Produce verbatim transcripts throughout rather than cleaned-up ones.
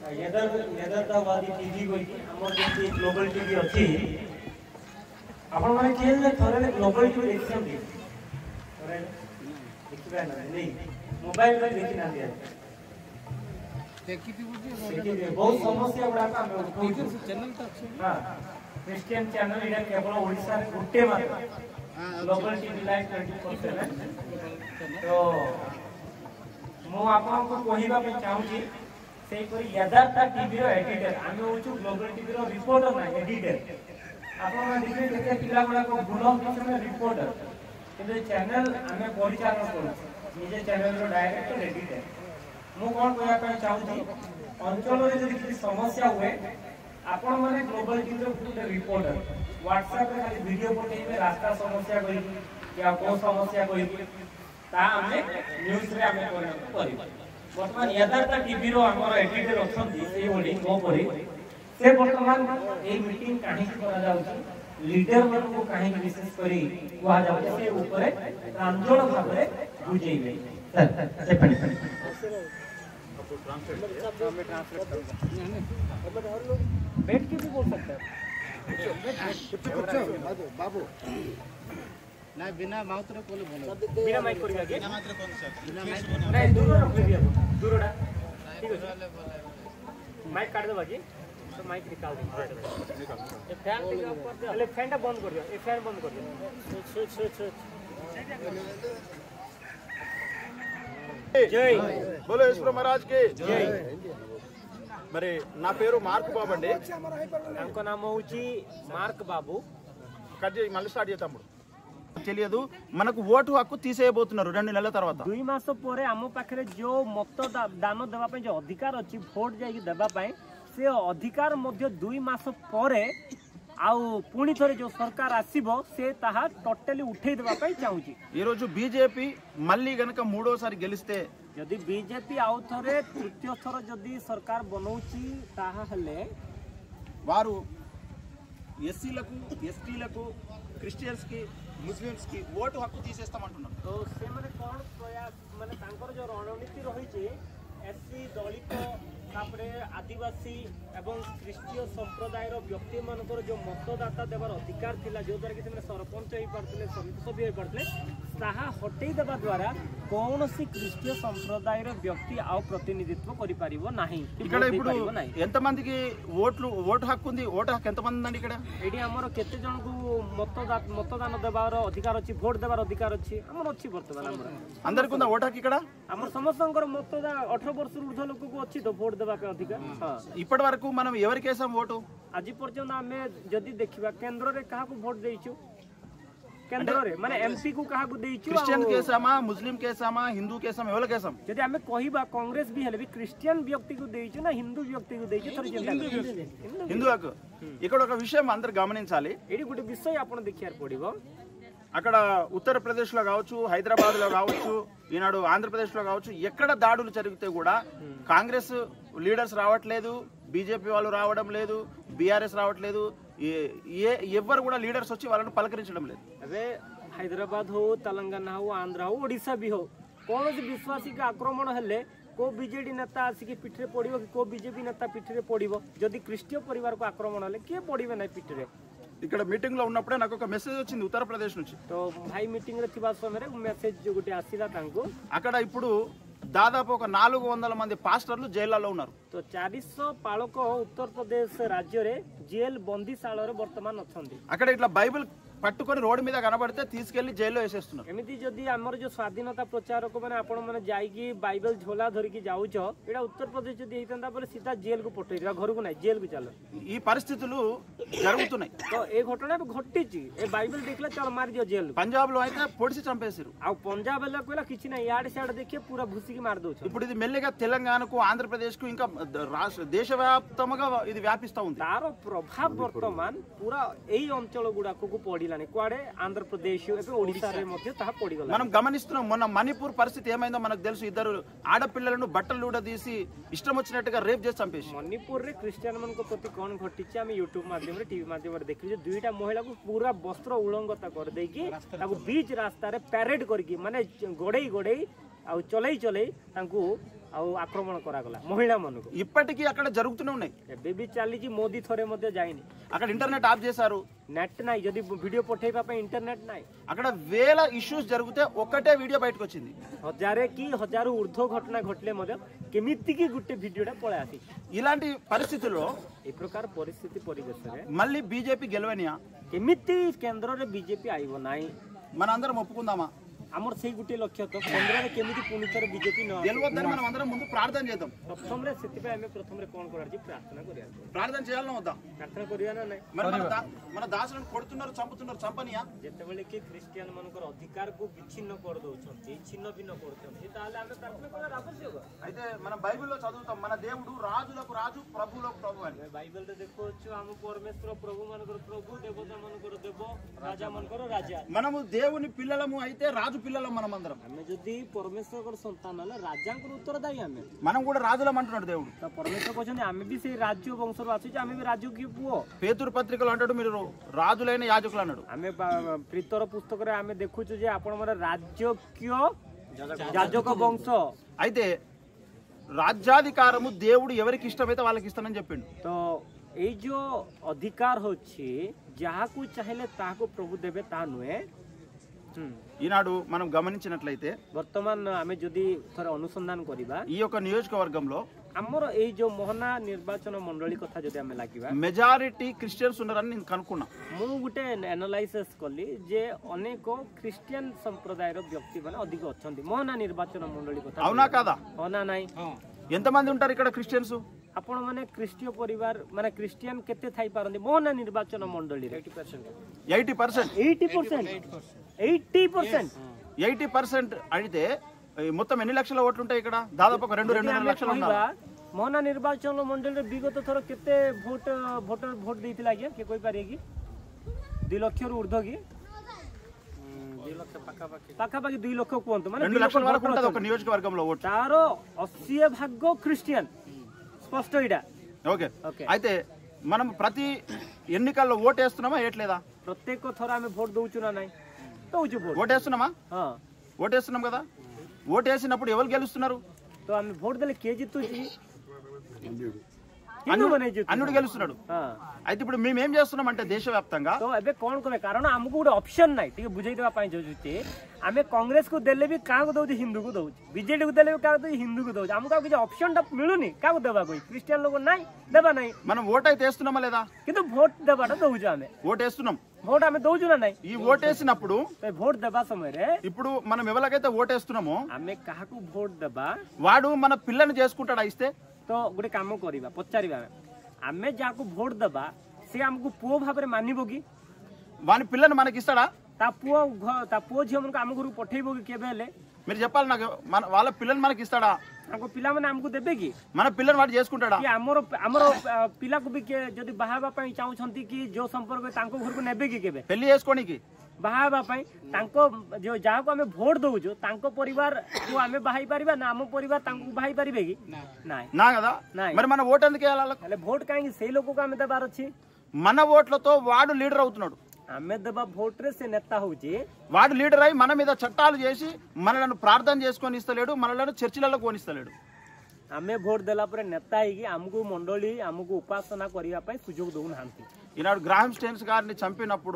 यथार्थवादी टीवी कोई हमर जे ग्लोबल टीवी अछि आपण माने के जे थरे ग्लोबल टीवी देखछन थरे देखिबा ना नहीं मोबाइल में देखि ना दिया देखि थी बहुत समस्या बड़ा का चैनल तो अछि हां क्रिश्चियन चैनल इडा केवल ओडिसा रे गुटे मात्र ग्लोबल टीवी लाइव चौबीस सात तो मु आपन को कहिबा पे चाहू छी से परि यथार्थ टीवी रो एडिटर आमे होछु ग्लोबल टीवी रो रिपोर्टर ना एडिटर आपन माने देखि केते पिला बडा को गुण किछने रिपोर्टर किंतु चैनल आमे परिचालन करू निजे चैनल रो डायरेक्टर एडिटर मु कोन कहया पे चाहू छी अंचल रे जदि किछि समस्या हुए आपण माने ग्लोबल टीवी रो गुटे रिपोर्टर व्हाट्सएप रे खाली वीडियो पठेइबे रास्ता समस्या कहि या को समस्या कहि ता हमें न्यूज रे हमें परिणत करी वर्तमान यथार्थ टीवी रो हमर एडिटर अछंती सेही बोली को परी से वर्तमान ए मीटिंग काहे करा जाउची लीडर मन को काहे विशेष करी कुआ जाउची से ऊपर प्रांजल भाबरे बुझेइबे सर से पड़ी पड़ी आपको ट्रांसलेट में ट्रांसलेट करूंगा और लोग बैठ के भी बोल सकते हैं बाबू ना बिना माउथ रे कोले बोलो बिना माइक करिया के बिना माइक रे कोन सर बिना माइक नहीं दूर रख दिया दूरडा ठीक है माइक काट दो बाकी तो माइक निकाल दो निकाल ये फैन के ऊपर दे पहले फैन बंद कर दियो ये फैन बंद कर दियो छो छो छो जय बोलो ईश्वर महाराज के जय మరి నా పేరు మార్క్ బాబు అండి నాకు నామ వచ్చి మార్క్ బాబు కట్ చేయి మళ్ళీ స్టార్ట్ చేద్దాం తెలియదు మనకు ఓటు హక్కు తీసేయబోతున్నారు రెండు నెలల తర్వాత दुई मास परे आम पाखरे जो मत दान देबा पय जो अधिकार अछि वोट जाई देबा पय से अधिकार मध्य दुई मास परे आउ पुणी थरे जो सरकार आसीबो से ताहा टोटली उठै देबा पय चाहूची ఈ రోజు బీజేపీ మళ్ళీ గనుక మూడోసారి గెలిస్తే यदि बीजेपी आउ थरे तृतीय थर यदि सरकार बनौची ताहा हले వారు ఎస్సీలకు ఎస్టీలకు క్రిస్టియన్స్ కి मुस्लिम्स की वोट हक्कु తీసేస్తామంటున్నారు तो से माने कोन प्रयास माने तांकर जो रणनीति रही छि एससी दलित तापरे आदिवासी एवं ख्रीष्टीय संप्रदाय रो व्यक्ति मानकर जो मतदाता देवार अधिकार थिला जो द्वारा कि से सरपंच होई पड़तले समिति सभ्य होई पड़तले ताहा हटेई देबा द्वारा कोनोसी ख्रीष्टीय संप्रदाय रो व्यक्ति आ प्रतिनिधित्व करि परिबो नाही ఇక్కడ ఇప్పుడు ఎంత మందికి ఓట్లు ఓటు హక్కు ఉంది ఓటు హక్కు ఎంత మంది ఉందండి ఇక్కడ एडी हमर केते जन को मतदान मतदान देबार अधिकार अछि वोट देबार अधिकार अछि हमर अछि वर्तमान हमर అందరికి ఉందా ఓటు హక్కు ఇక్కడ हमर समस्तंकर मतदान अठारह वर्ष ऊर्ध्व लोक को अछि तो वोट देबा के अधिकार हां ఇప్పటి వరకు మనం ఎవరికి వేసాం ఓటు आज पर्यंत आमे जदी देखिबा केंद्र रे कहा को वोट देइछु केंद्र रे माने एमपी को कहा को देइछु क्रिश्चियन केसामा मुस्लिम केसामा हिंदू केसामा एवल केसम जदी आमे कहिबा कांग्रेस भी हले भी क्रिश्चियन व्यक्ति को देइछु ना हिंदू व्यक्ति को देइछु थोड़ी जनता हिंदू हक्కు ఇక్కడ ఒక విషయం అందరూ గమనించాలి एडी गुटे विषय आपण देखियार पड़िबो అక్కడ ఉత్తరప్రదేశ్ లో కావచ్చు హైదరాబాద్ లో కావచ్చు ఈనాడు ఆంధ్రప్రదేశ్ లో కావచ్చు ఎక్కడ దాడులు జరిగితే కూడా కాంగ్రెస్ లీడర్స్ రావట్లేదు బీజేపీ వాళ్ళు రావడం లేదు బీఆర్ఎస్ రావట్లేదు ఏ ఎవ్వరు కూడా లీడర్స్ వచ్చి వాళ్ళని పలకరించడం లేదు अबे हैदराबाद हो तेलंगाना हो आंध्र हो ओडिशा भी हो कौन विश्वासी का आक्रमण हेले को बीजेडी नेता आसिक पिठरे पड़िबो कि को बीजेपी नेता पिठरे पड़िबो जदि क्रिश्चिय परिवार को आक्रमण हेले के पड़िबे नै पिठरे ఇక్కడ మీటింగ్ లో ఉన్నప్పుడే నాకు ఒక మెసేజ్ వచ్చింది ఉత్తరప్రదేశ్ నుంచి तो भाई मीटिंग रे थिबा समय मेसेज जो गुटे आसीला तांको అక్కడ ఇప్పుడు దాదాపు ఒక నాలుగు వందల మంది పాస్టర్లు జైల్లో ఉన్నారు तो चार सौ पालक उत्तर प्रदेश राज्य रे जेल बंदीशाल रे वर्तमान अछंती అక్కడ ఇట్లా బైబిల్ పట్టుకొని రోడ్ మీద కనబడితే తీసుకెళ్లి జైల్లో వేసేస్తున్నారు एमिति जदी हमर जो स्वाधीनता प्रचारक माने आपण माने जाईकी बाइबल झोला धरि की जाउछ एडा उत्तर प्रदेश जदी हेतंदा पर सीधा जेल को पठेइरा घर को नै जेल को चलो ఈ పరిస్థితులు జరుగుతున్నాయి तो ए घटना घटिची ए बाइबल देखला चल मार दियो जेल పంజాబ్ లో అయితే పొడిచి చంపేశారు आ पंजाब वाला कोला किछि नै याड साड देखिए पूरा भूसी की मार दोछ ఇప్పుడు ఇది మెల్లిగా తెలంగాణకు ఆంధ్రప్రదేశ్ కు ఇంకా రాష్ట్ర దేశవ్యాప్తంగా ఇది వ్యాపిస్తా ఉంది तारो प्रभाव वर्तमान पूरा एई अंचल गुडा को पडिलानी क्वाडे आंध्र प्रदेश एवं ओडिसा रे मध्ये ता पडी गला మనం గమనిస్తున్నాం మొన్న మణిపూర్ పరిస్థితి ఏమైందో మనకు తెలుసు ఇద్దరు ఆడపిల్లలను బట్టలు ఊడదీసి ఇష్టం వచ్చినట్టుగా రేప్ చేసి చంపేసి मणिपुर रे क्रिश्चियन मन को प्रति कोन घटिछि हम यूट्यूब माध्यम रे टीवी माध्यम रे देखि जे दुईटा महिला को पूरा वस्त्र उलंघता कर देकी ताको बीच रास्ता रे पैरेड करकी माने गोडेई गोडेई आ चलै चलै तांको आक्रमण करागला महिला मन को ఇప్పటికీ అక్కడ జరుగుతూనే ఉన్నాయి. ଏବେ ବି ଚାଲିଛି ମୋଦି ଥରେ ମଧ୍ୟ ଯାଇନି అక్కడ ఇంటర్నెట్ ఆఫ్ చేశారు. నెట్ ନାହିଁ ଯଦି ଭିଡିଓ ପଠେଇବା ପାଇଁ ఇంటర్నెట్ ନାହିଁ. అక్కడ వేల ఇష్యూస్ జరిగితే ఒక్కటే వీడియో బయటకు వచ్చింది. ହଜାରେ କି ହଜାରୁ ఊର୍ధ్వ ଘଟଣା ଘଟିଲେ ମଧ୍ୟ କେମିତି କି ଗୋଟେ ଭିଡିଓଟା ପଳେଇ ଆସିଛି. ఇలాంటి పరిస్థితుల్లో ଏ ପ୍ରକାର ପରିସ୍ଥିତି ପରିବେଶରେ మళ్ళీ బీజేపీ గెలవనియా? କେମିତି କେନ୍ଦ୍ରରେ ବିଜେପି ଆଇବ ନାହିଁ మనందరం ఒప్పుకుందామా? ଆମର ସେଇ ଗୋଟେ ଲକ୍ଷ୍ୟ ତ କେନ୍ଦ୍ରରେ କେମିତି ପୁଣି ଥରେ ବିଜେପି ନ గెలవద్దని మనం అందరం ముందు ప్రార్థన చేద్దాం. ପ୍ରଥମରେ ସେଥିପାଇଁ ଆମେ ପ୍ରଥମରେ କ'ଣ କରାଯାଉଛି ପ୍ରାର୍ଥନା କରିବା. ప్రార్థన చేయాలన్నా వద్దా? ପ୍ରାର୍ଥନା କରିବା ନା ନାହିଁ? మరి మన దా- మన దాసులను కొడుతున్నారు, చంపుతున్నారు, చంపనియా? ଯେତେବେଳେ କି ଖ୍ରୀଷ୍ଟିଆନ ମାନଙ୍କର ଅଧିକାରକୁ ବିଚ୍ଛିନ୍ନ କରିଦଉଛନ୍ତି, ଛିନ୍ନ ଭିନ୍ନ କରୁଛନ୍ତି, ତାହେଲେ ଆମେ ପ୍ରାର୍ଥନା କରିବା ଆବଶ୍ୟକ. అయితే మనం బైబిల్లో చదువుతాం మన దేవుడు రాజులకు రాజు ప్రభువులకు ప్రభు అని. ବାଇବେଲରେ ଦେଖୁଛୁ ଆମ ପରମେଶ୍ୱର ପ୍ରଭୁ ମାନଙ୍କର ପ୍ରଭୁ, ଦେବତା ମାନଙ୍କର ଦେବ, ରାଜା ମାନଙ୍କର ରାଜା. మనము దేవుని పిల్లలము అయితే రాజు పిల్లలం మనం అందరం. ଆମେ ଯଦି ପରମେଶ୍ୱରଙ୍କର ସନ୍ତାନ ହେଲେ ରାଜାଙ୍କର ଉତ୍ତରଦାୟୀ ଆମେ. మనం కూడా రాజులం అంటున్నాడు దేవుడు. ତ ପରମେଶ୍ୱର କହୁଛନ୍ତି ଆମେ ବି ସେଇ ରାଜ୍ୟ ବଂଶରୁ ଆସୁଛୁ, ଆମେ ବି ରାଜକୀୟ ପୁଅ. పేతురు పత్రికలో అంటాడు మీరు రాజులైన యాజకులు అన్నాడు. ଆମେ ପ୍ରୀତର ପୁସ୍ତକରେ ଆମେ ଦେଖୁଛୁ ଯେ ଆପଣ ମାନେ ରାଜକୀୟ ଯାଜକ ବଂଶ. అయితే రాజ్యాధికారము దేవుడు ఎవరికి ఇష్టమైతే వాళ్ళకి ఇస్తానని చెప్పిండు. ତ ଏଇ ଯୋଉ ଅଧିକାର ହଉଛି ଯାହାକୁ ଚାହିଁଲେ ତାହାକୁ ପ୍ରଭୁ ଦେବେ ତାହା ନୁହେଁ. ఈనాడు మనం గమనించినట్లయితే ବର୍ତ୍ତମାନ ଆମେ ଯଦି ଥରେ ଅନୁସନ୍ଧାନ କରିବା ఈ యొక్క నియోజకవర్గంలో ଆମର ଏଇ ଯୋଉ ମୋହନା ନିର୍ବାଚନ ମଣ୍ଡଳୀ କଥା ଯଦି ଆମେ ଲାଗିବା మెజారిటీ క్రిస్టియన్స్ ఉన్నారని నేను కనుక్కున్నా. ମୁଁ ଗୋଟେ ଆନାଲାଇସିସ୍ କଲି ଯେ ଅନେକ ଖ୍ରୀଷ୍ଟିଆନ ସମ୍ପ୍ରଦାୟର ବ୍ୟକ୍ତି ମାନେ ଅଧିକ ଅଛନ୍ତି ମୋହନା ନିର୍ବାଚନ ମଣ୍ଡଳୀ କଥା. అవునా కాదా? ହଁ ନା ନାଇଁ? ఎంతమంది ఉంటారు ఇక్కడ క్రిస్టియన్స్? ଆପଣ ମାନେ ଖ୍ରୀଷ୍ଟୀୟ ପରିବାର ମାନେ ଖ୍ରୀଷ୍ଟିଆନ କେତେ ଥାଇପାରନ୍ତି ମୋହନା ନିର୍ବାଚନ ମଣ୍ଡଳୀରେ? Eighty percent eighty percent eighty percent eighty percent అయితే మొత్తం ఎన్ని లక్షల ఓట్లు ఉంటాయి ఇక్కడ? దాదాపు ఒక రెండు రెండున్నర లక్షలు ఉన్నారు. ମୋହନା ନିର୍ବାଚନ ମଣ୍ଡଳୀରେ ବିଗତ ଥର କେତେ ଭୋଟ ଭୋଟର ଭୋଟ ଦେଇଥିଲା ଆଜ୍ଞା କିଏ କହିପାରିବେ କି? ଦୁଇ ଲକ୍ଷରୁ ଉର୍ଦ୍ଧ୍ୱ କି? ପାଖାପାଖି ଦୁଇ ଲକ୍ଷ କୁହନ୍ତୁ, ମାନେ రెండు లక్షల వరకు ఉంటుంది ఒక నియోజకవర్గంలో ఓటు. ତାର ଅଶୀ ଭାଗ ଖ୍ରୀଷ୍ଟିଆନ స్పష్ట ఇడా. ఓకే, అయితే మనం ప్రతి ఎన్నికల్లో ఓటు వేస్తున్నామా వేయట్లేదా? ପ୍ରତ୍ୟେକ ଥର ଆମେ ଭୋଟ ଦଉଛୁ ନା ନାଇଁ? ଦଉଛୁ ଭୋଟ. ఓటు వేస్తున్నామా? ఓటు వేస్తున్నాం కదా. ఓటు వేసినప్పుడు ఎవరు గెలుస్తున్నారు? ତ ଆମେ ଭୋଟ ଦେଲେ କିଏ ଜିତୁଛି? అన్నుడు గెలుస్తున్నాడు. అయితే ఇప్పుడు మేము ఏం చేస్తున్నాం అంటే దేశవ్యాప్తంగా ତ ଏବେ କ'ଣ କଲେ, କାରଣ ଆମକୁ ଗୋଟେ ଅପସନ୍ ନାହିଁ. ଟିକେ ବୁଝେଇ ଦେବା ପାଇଁ ଚାହୁଁଛି ଆମେ କଂଗ୍ରେସକୁ ଦେଲେ ବି କାହାକୁ ଦଉଛି? ହିନ୍ଦୁକୁ ଦଉଛି. ବିଜେଡିକୁ ଦେଲେ ବି କାହାକୁ ଦଉଛି? ହିନ୍ଦୁକୁ ଦଉଛି. ଆମକୁ ଆଉ କିଛି ଅପସନ୍ ଟା ମିଳୁନି କାହାକୁ ଦେବାକୁ. ଖ୍ରୀଷ୍ଟିଆନ ଲୋକ ନାହିଁ, ଦେବା ନାହିଁ. మనం ఓటు అయితే వేస్తున్నామా లేదా? କିନ୍ତୁ ଭୋଟ ଦେବାଟା ଦଉଛୁ ଆମେ. ఓటు వేస్తున్నాం. ଭୋଟ ଆମେ ଦଉଛୁ ନା ନାହିଁ? ఈ ఓటు వేసినప్పుడు ଭୋଟ ଦେବା ସମୟରେ ఇప్పుడు మనం ఎవరికైతే ఓటు వేస్తున్నామో ଆମେ କାହାକୁ ଭୋଟ ଦେବା వాడు మన పిల్లని చేసుకుంటాడా ఇస్తే? ତ ଗୋଟେ କାମ କରିବା, ପଚାରିବା ଆମେ ଯାହାକୁ ଭୋଟ ଦେବା ସେ ଆମକୁ ପୁଅ ଭାବରେ ମାନିବ କି? వాని పిల్లని మనకి ఇస్తాడా? ତା ପୁଅ ତା ପୁଅ ଝିଅ ମାନଙ୍କୁ ଆମ ଘରକୁ పఠେଇବ କି କେବେ ହେଲେ? మీరు చెప్పాలి నాకు. మన వాళ్ళ పిల్లని మనకి ఇస్తాడా? ତାଙ୍କ ପିଲାମାନେ ଆମକୁ ଦେବେ କି? మన పిల్లని వాడు చేసుకుంటాడా? କି ଆମର ଆମର ପିଲାକୁ ବି ଯଦି ବାହା ହେବା ପାଇଁ ଚାହୁଁଛନ୍ତି କି ଯୋଉ ସମ୍ପର୍କ ତାଙ୍କ ଘରକୁ ନେବେ କି କେବେ? పెళ్లి చేసుకోనికి ବାହା ହେବା ପାଇଁ ତାଙ୍କ ଯାହାକୁ ଆମେ ଭୋଟ ଦଉଛୁ ତାଙ୍କ ପରିବାରକୁ ଆମେ ବାହା ହେଇପାରିବା ନା ଆମ ପରିବାର ତାଙ୍କୁ ବାହା ହେଇପାରିବେ କି? ନାଇଁ నా కదా. మరి మన ఓటు ఎందుకు వేయాలి? ହେଲେ ଭୋଟ କାହିଁକି ସେଇ ଲୋକକୁ ଆମେ ଦେବାର ଅଛି? మన ఓట్లతో వాడు లీడర్ అవుతున్నాడు. ଆମେ ଦେବା ଭୋଟରେ ସେ ନେତା ହଉଛି. వాడు లీడర్ అయి మన మీద చట్టాలు చేసి మనలను ప్రార్థన చేసుకొని ఇస్తలేడు, మనలను చర్చిలలో కోనిస్తలేడు. ଆମେ ଭୋଟ ଦେଲା ପରେ ନେତା ହେଇକି ଆମକୁ ମଣ୍ଡଳୀ ଆମକୁ ଉପାସନା କରିବା ପାଇଁ ସୁଯୋଗ ଦଉନାହାନ୍ତି. ఈనాడు గ్రాహం స్టెయిన్స్ గారిని చంపినప్పుడు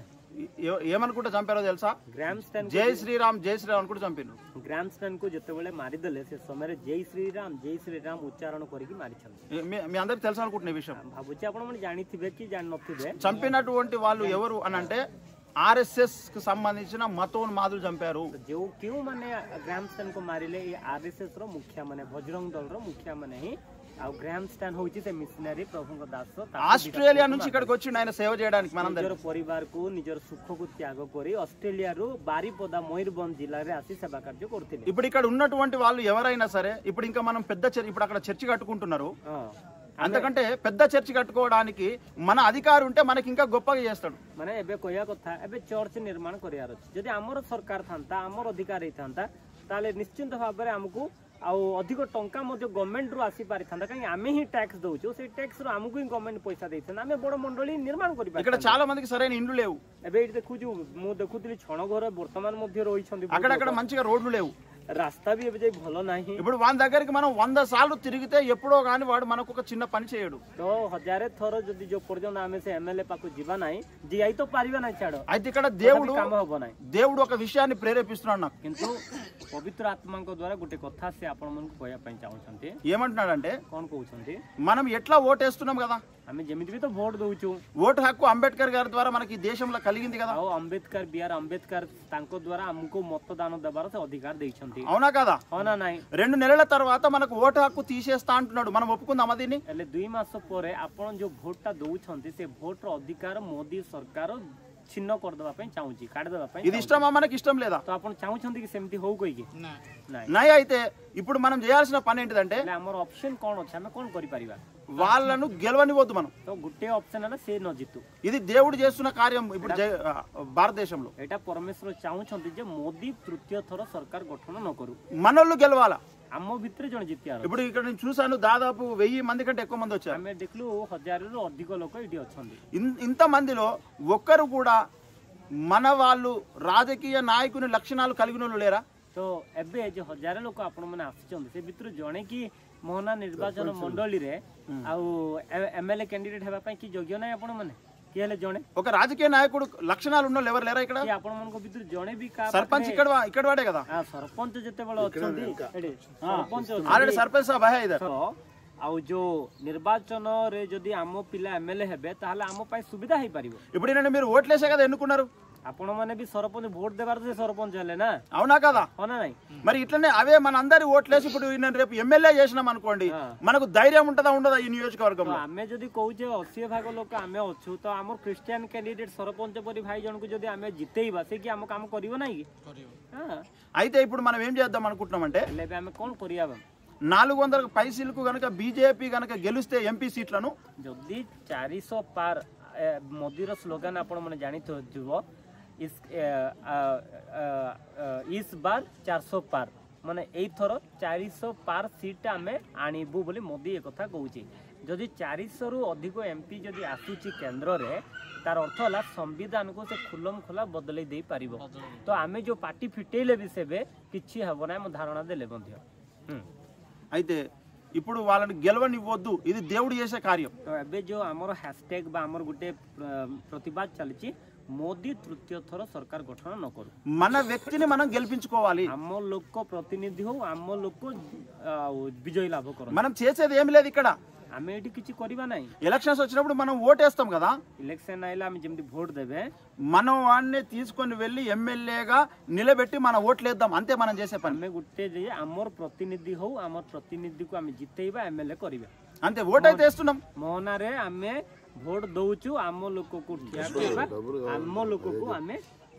ఏమనుకుంటే చంపారో తెలుసా? జై శ్రీరామ్ జై శ్రీరామ్ అనుకుంటే చంపారు. గ్రామ్ స్టెయిన్ కు ଯେତେବେଳେ ମାରିଦେଲେ ସେ ସମୟରେ జై శ్రీరామ్ జై శ్రీరామ్ ఉచ్చారణ କରିକି ମାରିଛନ୍ତି. మీ అందరికి తెలుసు అనుకుంటున్న విషయం. ଭାବୁଛି ଆପଣ ମାନେ ଜାଣିଥିବେ କି ଜାଣି ନଥିବେ. చంపినటువంటి వాళ్ళు ఎవరు అని అంటే ఆర్ఎస్ఎస్ కు సంబంధించిన మతోన్మాదులు చంపారు. जो क्यों माने ग्राम स्टैन को मारिले ये आरएसएस रो मुखिया माने बजरंग दल रो मुखिया माने ही आ ग्राम स्टैन होची से मिशनरी प्रभुଙ୍କ दास ఆస్ట్రేలియా నుంచి ఇక్కడికి వచ్చి ఆయన సేవ చేయడానికి మనందరం నిజర పరివార్ కు నిజర సుఖ కు త్యాగ କରି ఆస్ట్రేలియా రు బారిపదా మయూర్భంజ్ జిల్లాରେ ఆసి సేవ కార్య కొడుతిले. ఇప్పుడు ఇక్కడ ఉన్నటువంటి వాళ్ళు ఎవరైనా సరే ఇప్పుడు ఇంకా మనం పెద్ద ఇప్పుడు అక్కడ చర్చి కట్టుకుంటున్నారు. అంతకంటే పెద్ద చర్చి కట్టుకోవడానికి మన అధికారం ఉంటే మనకి ఇంకా గొప్పగా చేస్తాడు. মানে ଏବେ କହିବା କଥା ଏବେ ଚର୍ଚ୍ଚ ନିର୍ମାଣ କରିବାର ଅଛି. ଯଦି ଆମର ସରକାର ଥାନ୍ତା ଆମର ଅଧିକାର ହେଇଥାନ୍ତା ତାହେଲେ ନିଶ୍ଚିନ୍ତ ଭାବରେ ଆମକୁ ଆଉ ଅଧିକ ଟଙ୍କା ମଧ୍ୟ ଗଭର୍ଣ୍ଣମେଣ୍ଟ ରୁ ଆସି ପାରିଥାନ୍ତା. କାହିଁକି ଆମେ ହିଁ ଟ୍ୟାକ୍ସ ଦଉଛୁ, ସେଇ ଟ୍ୟାକ୍ସ ରୁ ଆମକୁ ହିଁ ଗଭର୍ଣ୍ଣମେଣ୍ଟ ପଇସା ଦେଇଥାନ୍ତା, ଆମେ ବଡ ମଣ୍ଡଳୀ ନିର୍ମାଣ କରିପାରିବା. ఇక్కడ చాలా మందికి సరైన ఇండ్లు లేవు. ଏବେ ଏଠି ଦେଖୁଛୁ ମୁଁ ଦେଖୁଥିଲି ଛଣ ଘର ବର୍ତ୍ତମାନ ମଧ୍ୟ ରହିଛନ୍ତି. అక్కడ అక్కడ మంచిగా రోడ్లు లేవు. रास्ता भी एबे भलो नाही ఇప్పుడు వాని దగ్గరికి మనం వంద సార్లు తిరిగితే ఎప్పుడో గాని వాడు మనకు ఒక చిన్న పని చేయడు तो हजारे थर जदी जो पर्यंत आमे से एमएलए पाकु जीवा नाही जियाई तो पारिबा नाही छाडो అయితే ఇక్కడ దేవుడు काम होबो नाही దేవుడు ఒక విషయాన్ని ప్రేరేపిస్తున్నాడు నాకు किंतु पवित्र आत्मा को द्वारा गुटे कथा से आपण मन को कहया पई चाहउछंती ఏమంటున్నాడంటే कोन कहउछंती మనం ఎట్లా ఓటేస్తున్నాం కదా आमे जेमिति भी तो वोट दउछु ఓటు హక్కు అంబేద్కర్ గారి ద్వారా మనకి ఈ దేశంలో కలిగింది కదా आओ अंबेडकर बिहार अंबेडकर तांको द्वारा हमको मतदान देबार से अधिकार देइछंती అవునా కదా होना नाही రెండు నెలల తర్వాత మనకు ఓటు హక్కు తీసేస్తా అంటున్నాడు మనం ఒప్పుకుందామా దీన్ని एले दुई मास परे आपण जो वोटटा दउछंती से वोटर अधिकार मोदी सरकार छिन्न कर देबा पई चाहूची काट देबा पई ఇది ఇష్టమా మనకి ఇష్టం లేదా तो आपण चाहूछंती कि सेमति हो कोई कि नाही నై అయితే ఇప్పుడు మనం చేయాల్సిన పని ఏంటిదంటే एले हमर ऑप्शन कोन अछि हमें कोन करि परिबा వాళ్ళను గెలవనివద్దు మనం तो गुटे ऑप्शन है से न जीतु ఇది దేవుడు చేస్తున్న కార్యం ఇప్పుడు జై- ఆ, భారతదేశంలో एटा परमेश्वर चाहूछंती जे मोदी तृतीय थर सरकार गठन न करू మనోళ్ళు గెలవాలా आम भितर जण जितियार ఇప్పుడు ఇక్కడ నేను చూసాను దాదాపు వెయ్యి మంది కంటే ఎక్కువ మంది వచ్చారు आमे देखलु हजार रु अधिक लोक इडी अछंती ఇన్- ఇంత మందిలో ఒక్కరు కూడా మన వాళ్ళు రాజకీయ నాయకుని లక్షణాలు కలిగిన వాళ్ళు లేరా तो एबे जे हजार लोक आपण माने आछंती से भितर जणे की मोहना निर्वाचन मंडली रे आ एमएलए कैंडिडेट हेबा पई की योग्य नै आपण माने की हेले जणे ఒక రాజకీయ నాయకుడు లక్షణాలు ఉన్న వాళ్ళు ఎవరు లేరా ఇక్కడ की आपण मन को भितर जणे भी का సర్పంచ్ ఇక్కడ వా- ఇక్కడ వాడే కదా आ सरपंच जते बेला अछंती एडी सरपंच ఆల్రెడీ సర్పంచ్ సాబ్ హై ఇదర్ तो आउ जो निर्वाचन रे जदी आम पिला एमएलए हेबे ताहले आम पई सुविधा हे परिबो ఇప్పుడు నేను మీరు ఓట్లేసే కదా ఎన్నుకున్నారు आपण माने भी सरपंच वोट देबार से सरपंच हेले ना అవునా కదా होना नहीं మరి ఇట్లనే అవే మన అందరి ఓట్లేసి ఇప్పుడు నేను రేపు ఎమ్మెల్యే చేసినాం అనుకోండి మనకు ధైర్యం ఉంటుందా ఉండదా ఈ तो నియోజకవర్గంలో आमे जदी कहूचे अस्सी भाग लोक आमे अछु तो आम क्रिश्चियन कैंडिडेट सरपंच परी भाई जन को जदी आमे जितेइबा से कि आम काम करिवो नाही कि हां అయితే ఇప్పుడు మనం ఏం చేద్దాం అనుకుంటున్నామంటే ले बे आमे कोन करियाबा నాలుగు వందల పైసలకు గనక బీజేపీ గనక గెలిస్తే ఎంపీ సీట్లను जदी चार सौ पार ए, मोदी रो स्लोगन आपण माने जानि तो जुवो इस ए, आ, आ, आ, इस बार चार सौ पार माने एई थरो चार सौ पार सीट आमे आनिबु बोली मोदी ए कथा कहूची जदि चार सौ रु अधिक एमपी जदि आसुची केंद्र रे तार अर्थ होला संविधान को से खुलम खुला बदलै देई पारिबो तो आमे जो पार्टी फिटेले भी सेबे किछि हबो ना म धारणा देले बंधियो हम అయితే ఇప్పుడు వాళ్ళని గెలవనివ్వద్దు ఇది దేవుడు చేసే కార్యం तो एबे जो हमर हैशटैग बा हमर गुटे प्रतिवाद चलची मोदी तृतीय थर सरकार गठन न करू మన వ్యక్తిని మనం గెలిపించుకోవాలి आम लोक प्रतिनिधि हो आम लोक विजय लाभ करू మనం చేసేది ఏమి లేదు ఇక్కడ आमे एटी किछि करिबा नाही ఎలక్షన్స్ వచ్చినప్పుడు మనం ఓటేస్తాం కదా इलेक्शन आइला आमे जेमति वोट देबे మనం వాడిని తీసుకొని వెళ్ళి ఎమ్మెల్యేగా నిలబెట్టి మన ఓట్లేద్దాం అంతే మనం చేసే పని आमे गुटे जे हमर प्रतिनिधि हो हमर प्रतिनिधि को आमे जितेइबा एमएलए करिबा అంతే ఓట్ అయితే వేస్తున్నాం मोहना रे आमे वोट दउचु आम लोक को ठिया करबा आम लोक को आमे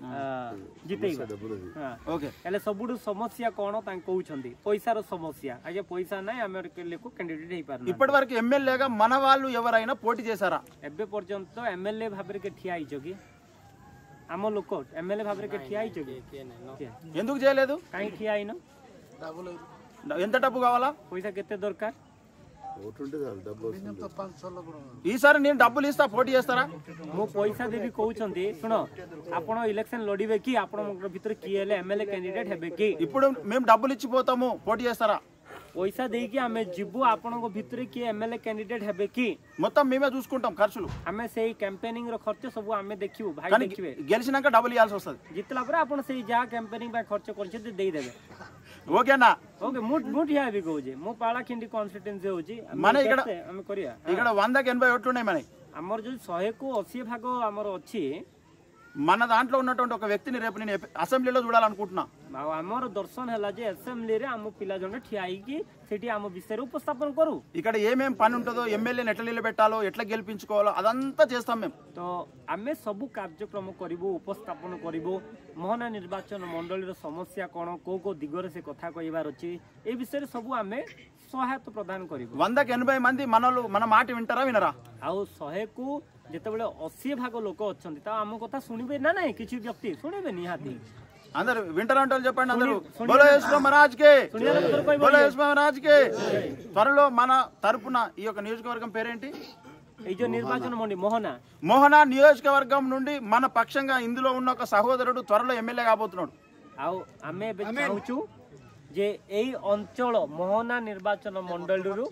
जितेइबा हां ఓకే हेले सबुडु समस्या कोन तां कहउछंती पैसा रो समस्या आजे पैसा नै हमर के लेको कैंडिडेट हे पारना ఇప్పటి వరకు ఎమ్మెల్యేగా మన వాళ్ళు ఎవరైనా పోటీ చేశారా एबे पर्यंत एमएलए भाबरे के ठिया आइछो की आम लोक एमएलए भाबरे के ठिया आइछो की ఎందుకు చేయలేదు काई ठिया आइनो ఎంత డబ్బు కావాలా पैसा केते दरकार ఈసారి నేను డబ్బులు ఇస్తా పోటీ చేస్తారా मो पैसा देबी कहउछंती सुनो आपण इलेक्शन लड़ीबे की आपण भीतर की हेले एमएलए कैंडिडेट हेबे की ఇప్పుడు మేము డబ్బులు ఇచ్చిపోతాము పోటీ చేస్తారా पैसा देकी आमे जिबु आपण भीतर की एमएलए कैंडिडेट हेबे की మొత్తం మేమే చూసుకుంటాం ఖర్చులు आमे सेही कैंपेनिंग रो खर्च सब आमे देखिबु भाई కానీ देखिबे గెలిచినాక డబ్బులు ఇవ్వాల్సి వస్తుంది जितला पर आपण सेही जा कैंपेनिंग बा खर्च करछे दे देबे ఓకేనా ओके मुट मुट या भी कहउजे मो पाला खिंडी कॉन्स्टिट्यूएंसी होची माने इकड़ा- आमे करिया ఇక్కడ వందకి ఎనభై ఓట్లు ఉన్నాయి మనకి हमर जो सौ को अस्सी भाग हमर अछि మన దాంట్లో ఉన్నటువంటి ఒక వ్యక్తిని రేపు నేను ఎప- అసెంబ్లీలో చూడాలనుకుంటున్నా हमर दर्शन हला जे असेंबली रे हम पिला जने ठियाई की सेठी हम विषय रे उपस्थापन करू ఇక్కడ ఏమేం పని ఉంటుందో ఎమ్మెల్యేని ఎట్లా నిలబెట్టాలో ఎట్లా గెలిపించుకోవాలో అదంతా చేస్తాం మేము तो आमे सब कार्यक्रम करिवो उपस्थापन करिवो मोहना निर्वाचन मंडली रो समस्या कोन को को दिगरे से कथा कहिबार अछि ए विषय रे सब आमे सहायता प्रदान करिवो వందకి ఎనభై మంది మనలు మన మాట వింటారా వినరా आउ सौ को जेतेबेले अस्सी भाग लोक अछंती ता हम कथा सुनिबे ना नहीं किछि व्यक्ति सुनिबे निहाती అందరు వింటారా అంటే చెప్పండి అందరూ सुनिए- బోలో యేసు మహారాజ్ కే सुनिए ना कोई బోలో యేసు మహారాజ్ కే త్వరలో మన తరపున ఈ యొక్క నియోజకవర్గం పేరేంటి ए जो निर्वाचन मंडी मोहना మోహన నియోజకవర్గం నుండి మన పక్షంగా ఇందులో ఉన్న ఒక సహోదరుడు త్వరలో ఎమ్మెల్యే కాబోతున్నాడు आउ आमे बे चाहूचु जे एई अंचल मोहना निर्वाचन मंडल रु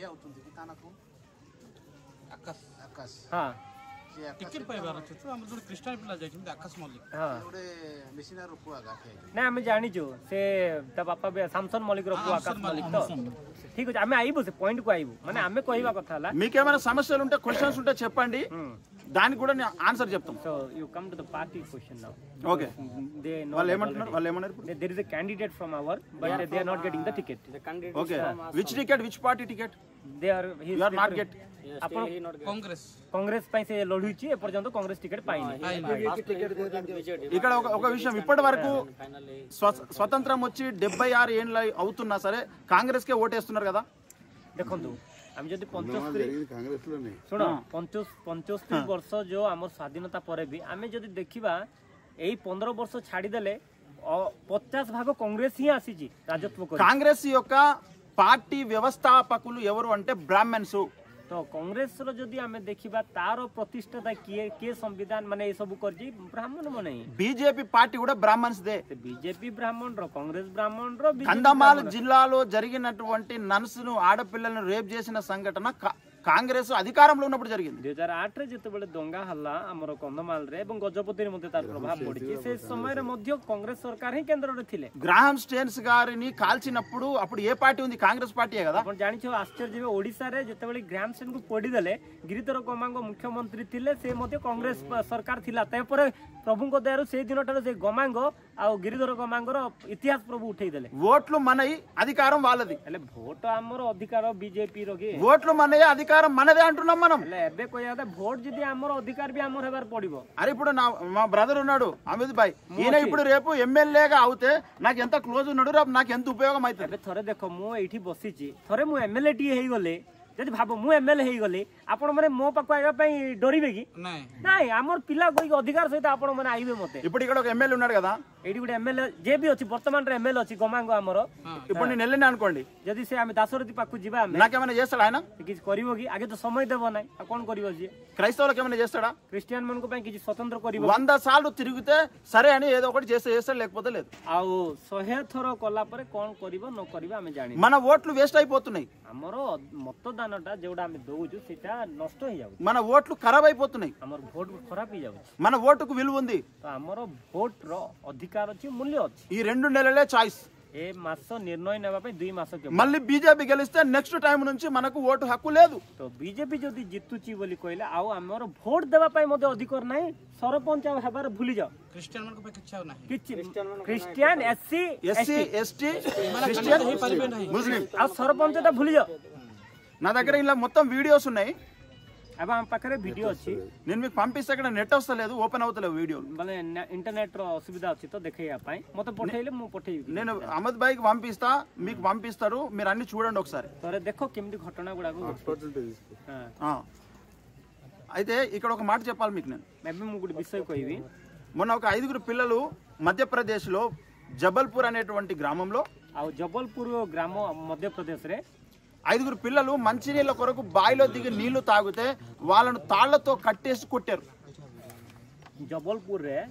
हाँ टिकट पाइबार अछि तो हम जों क्रिस्टियन पिला जाय छिन आकाश मल्लिक हाँ ओडे मिशनर पुआ गाथे ना हम जानी छु से ता बापा बे सामसन मल्लिक रो पुआ आकाश मल्लिक तो ठीक अछि आमे आइबो से पॉइंट को आइबो माने आमे कहिबा कथा हला మీకేమైనా సమస్యలు ఉంటే క్వశ్చన్స్ ఉంటే చెప్పండి దానికి కూడా నేను ఆన్సర్ చెప్తాం so you come to the party question now okay they know వాళ్ళు ఏమంటున్నారు వాళ్ళు ఏమన్నారు there is a candidate from our but they are not getting the ticket okay which ticket which party ticket they are you are not get ଆପଣ कांग्रेस कांग्रेस ପାଇଁ ସେ ଲଢୁଛି ଏ ପର୍ଯ୍ୟନ୍ତ Congress ticket ପାଇନି ఇక్కడ ఒక ఒక విషయం ఇప్పటి వరకు స్వతంత్రం వచ్చి డెబ్బై ఆరు ఏళ్ళు అవుతున్నా సరే కాంగ్రెస్ కే ఓటేస్తున్నారు కదా ଦେଖନ୍ତୁ ଆମେ ଯଦି ପଞ୍ଚସ୍ତରୀ ଶୁଣ ପଞ୍ଚସ୍ତରୀ ବର୍ଷ ଯୋଉ ଆମର ସ୍ୱାଧୀନତା ପରେ ବି ଆମେ ଯଦି ଦେଖିବା ଏଇ ପନ୍ଦର ବର୍ଷ ଛାଡିଦେଲେ ପଚାଶ ଭାଗ କଂଗ୍ରେସ ହିଁ ଆସିଛି ରାଜତ୍ୱ କରି కాంగ్రెస్ యొక్క పార్టీ వ్యవస్థాపకులు ఎవరు అంటే బ్రాహ్మణ్స్ तो कांग्रेस रो जदी आमे देखिबा तारो प्रतिष्ठाता किए के संविधान माने ए सब करजी ब्राह्मण मने బీజేపీ పార్టీ కూడా బ్రాహ్మణ్స్ దే बीजेपी ब्राह्मण रो कांग्रेस ब्राह्मण रो కందమాల్ జిల్లాలో జరిగినటువంటి నర్సును ఆడపిల్లలను రేప్ చేసిన సంఘటన కాంగ్రెస్ అధికారంలో ఉన్నప్పుడు జరిగింది दुई हजार आठ रे जते बेले दंगा हल्ला हमरो कंदमाल रे एवं गजपति रे मध्ये तार प्रभाव पड़िछि से समय रे मध्ये कांग्रेस सरकार ही केंद्र रे थिले గ్రాహం స్టేన్స్ గారిని కాల్చినప్పుడు అప్పుడు ఏ పార్టీ ఉంది కాంగ్రెస్ పార్టీయే కదా आपण जानि छ आश्चर्य ओडिसा रे जते बेले ग्राम सेन को पड़ी देले गिरिधर गमांग मुख्यमंत्री थिले से मध्ये कांग्रेस सरकार थिला तय पर प्रभु को दयारु से दिनटा से गमांग आ गिरिधर गमांग रो इतिहास प्रभु उठै देले ఓట్లు మనయి అధికారం వాళ్ళది એટલે भोट हमरो अधिकार बीजेपी रो गे ఓట్లు మనయే అధికారం మనదే అంటున్నాం మనం એટલે ଏବେ କହିବା ଭୋଟ ଯଦି ଆମର ଅଧିକାର ବି ଆମର ହେବାର ପଡିବ అరే ఇప్పుడు నా మా బ్రదర్ ఉన్నాడు అమిత్ భాయ్ ఈయన ఇప్పుడు రేపు ఎమ్మెల్యేగా అవుతే నాకు ఎంత క్లోజ్ ఉన్నాడు రేపు నాకు ఎంత ఉపయోగం అవుతుంది ଏବେ ଥରେ ଦେଖ ମୁଁ ଏଇଠି ବସିଛି ଥରେ ମୁଁ ଏମଏଲଏ ଟିଏ ହେଇଗଲେ ଯଦି ଭାବ ମୁଁ ଏମଏଲଏ ହେଇଗଲି ଆପଣ ମାନେ ମୋ ପାଖକୁ ଆଇବା ପାଇଁ ଡରିବେ କି ନାଇଁ ନାଇଁ ଆମର ପିଲା କହିକି ଅଧିକାର ସହିତ ଆପଣ ମାନେ ଆଇବେ ମତେ ఇప్పుడు ఇక్కడ ఒక ఎమ్మెల్యే ఉన్నాడు కదా ଏଇଠି ଗୋଟେ ଏମଏଲଏ ଯେ ବି ଅଛି ବର୍ତ୍ତମାନର ଏମଏଲଏ ଅଛି ଗମାଙ୍ଗ ଆମର ఇప్పుడు నేను వెళ్ళిన అనుకోండి ଯଦି ସେ ଆମେ ଦାସରଥୀ ପାଖକୁ ଯିବା ଆମେ నాకేమైనా చేస్తాడా ఆయన କିଛି କରିବ କି ଆଗେ ତ ସମୟ ଦେବ ନାହିଁ ଆଉ କଣ କରିବ ସିଏ క్రైస్తవులకు ఏమైనా చేస్తాడా ଖ୍ରୀଷ୍ଟିଆନ ମାନଙ୍କ ପାଇଁ କିଛି ସ୍ୱତନ୍ତ୍ର କରିବ వంద సార్లు తిరిగితే సరే అని ఏదో ఒకటి చేస్తే చేస్తాడు లేకపోతే లేదు ଆଉ ଶହେ ଥର କଲା ପରେ କଣ କରିବ ନ କରିବ ଆମେ ଜାଣିବା మన ఓట్లు వేస్ట్ అయిపోతున్నాయి ଆମର ମତଦାନଟା ଯୋଉଟା ଆମେ ଦଉଛୁ ସେଟା ନଷ୍ଟ ହେଇଯାଉଛି మన ఓట్లు ఖరాబ్ అయిపోతున్నాయి ଆମର ଭୋଟ ଖରାପ ହେଇଯାଉଛି మన ఓటుకు విలువ ఉంది ତ ଆମର ଭୋଟ ର ଅଧିକାର ଅଛି ମୂଲ୍ୟ ଅଛି ఈ రెండు నెలలే చాయిస్ ଏ ମାସ ନିର୍ଣ୍ଣୟ ନେବା ପାଇଁ ଦୁଇ ମାସ କେବଳ మళ్ళీ బీజేపీ గెలిస్తే నెక్స్ట్ టైం నుంచి మనకు ఓటు హక్కు లేదు ତ ବିଜେପି ଯଦି ଜିତୁଛି ବୋଲି କହିଲେ ଆଉ ଆମର ଭୋଟ ଦେବା ପାଇଁ ମଧ୍ୟ ଅଧିକାର ନାହିଁ ସରପଞ୍ଚ ଆଉ ହେବାର ଭୁଲି ଯାଅ क्रिस्टियन मन को पे किछ नाही କିଛି ଖ୍ରୀଷ୍ଟିଆନ SC SC ST Christian Muslim ଆଉ ସରପଞ୍ଚଟା ଭୁଲି ଯାଅ నా దగ్గర ఇలా మొత్తం వీడియోస్ ఉన్నాయి ଏବେ ଆମ ପାଖରେ ଭିଡିଓ ଅଛି నేను మీకు పంపిస్తే ఇక్కడ నెట్ వస్తలేదు ఓపెన్ అవుతలేవు వీడియోలు ମାନେ ఇంటర్ନେଟ ର ଅସୁବିଧା ଅଛି ତ ଦେଖେଇବା ପାଇଁ ମତେ ପଠେଇଲେ ମୁଁ ପଠେଇବି నేను అహ్మద్ భాయ్కి పంపిస్తా మీకు పంపిస్తారు మీరు అన్ని చూడండి ఒకసారి ଥରେ ଦେଖ କେମିତି ଘଟଣା ଗୁଡାକ ఆ. అయితే ఇక్కడ ఒక మాట చెప్పాలి మీకు నేను ଏବେ ମୁଁ ଗୋଟେ ବିଷୟ କହିବି మొన్న ఒక ఐదుగురు పిల్లలు మధ్యప్రదేశ్లో జబల్పూర్ అనేటువంటి గ్రామంలో ଆଉ ଜବଲପୁର ଗ୍ରାମ ମଧ୍ୟପ୍ରଦେଶରେ ఐదుగురు పిల్లలు మంచినీళ్ళ కొరకు బావిలో దిగి నీళ్లు తాగితే వాళ్ళను తాళ్లతో కట్టేసి కొట్టారు ଜବଲପୁରରେ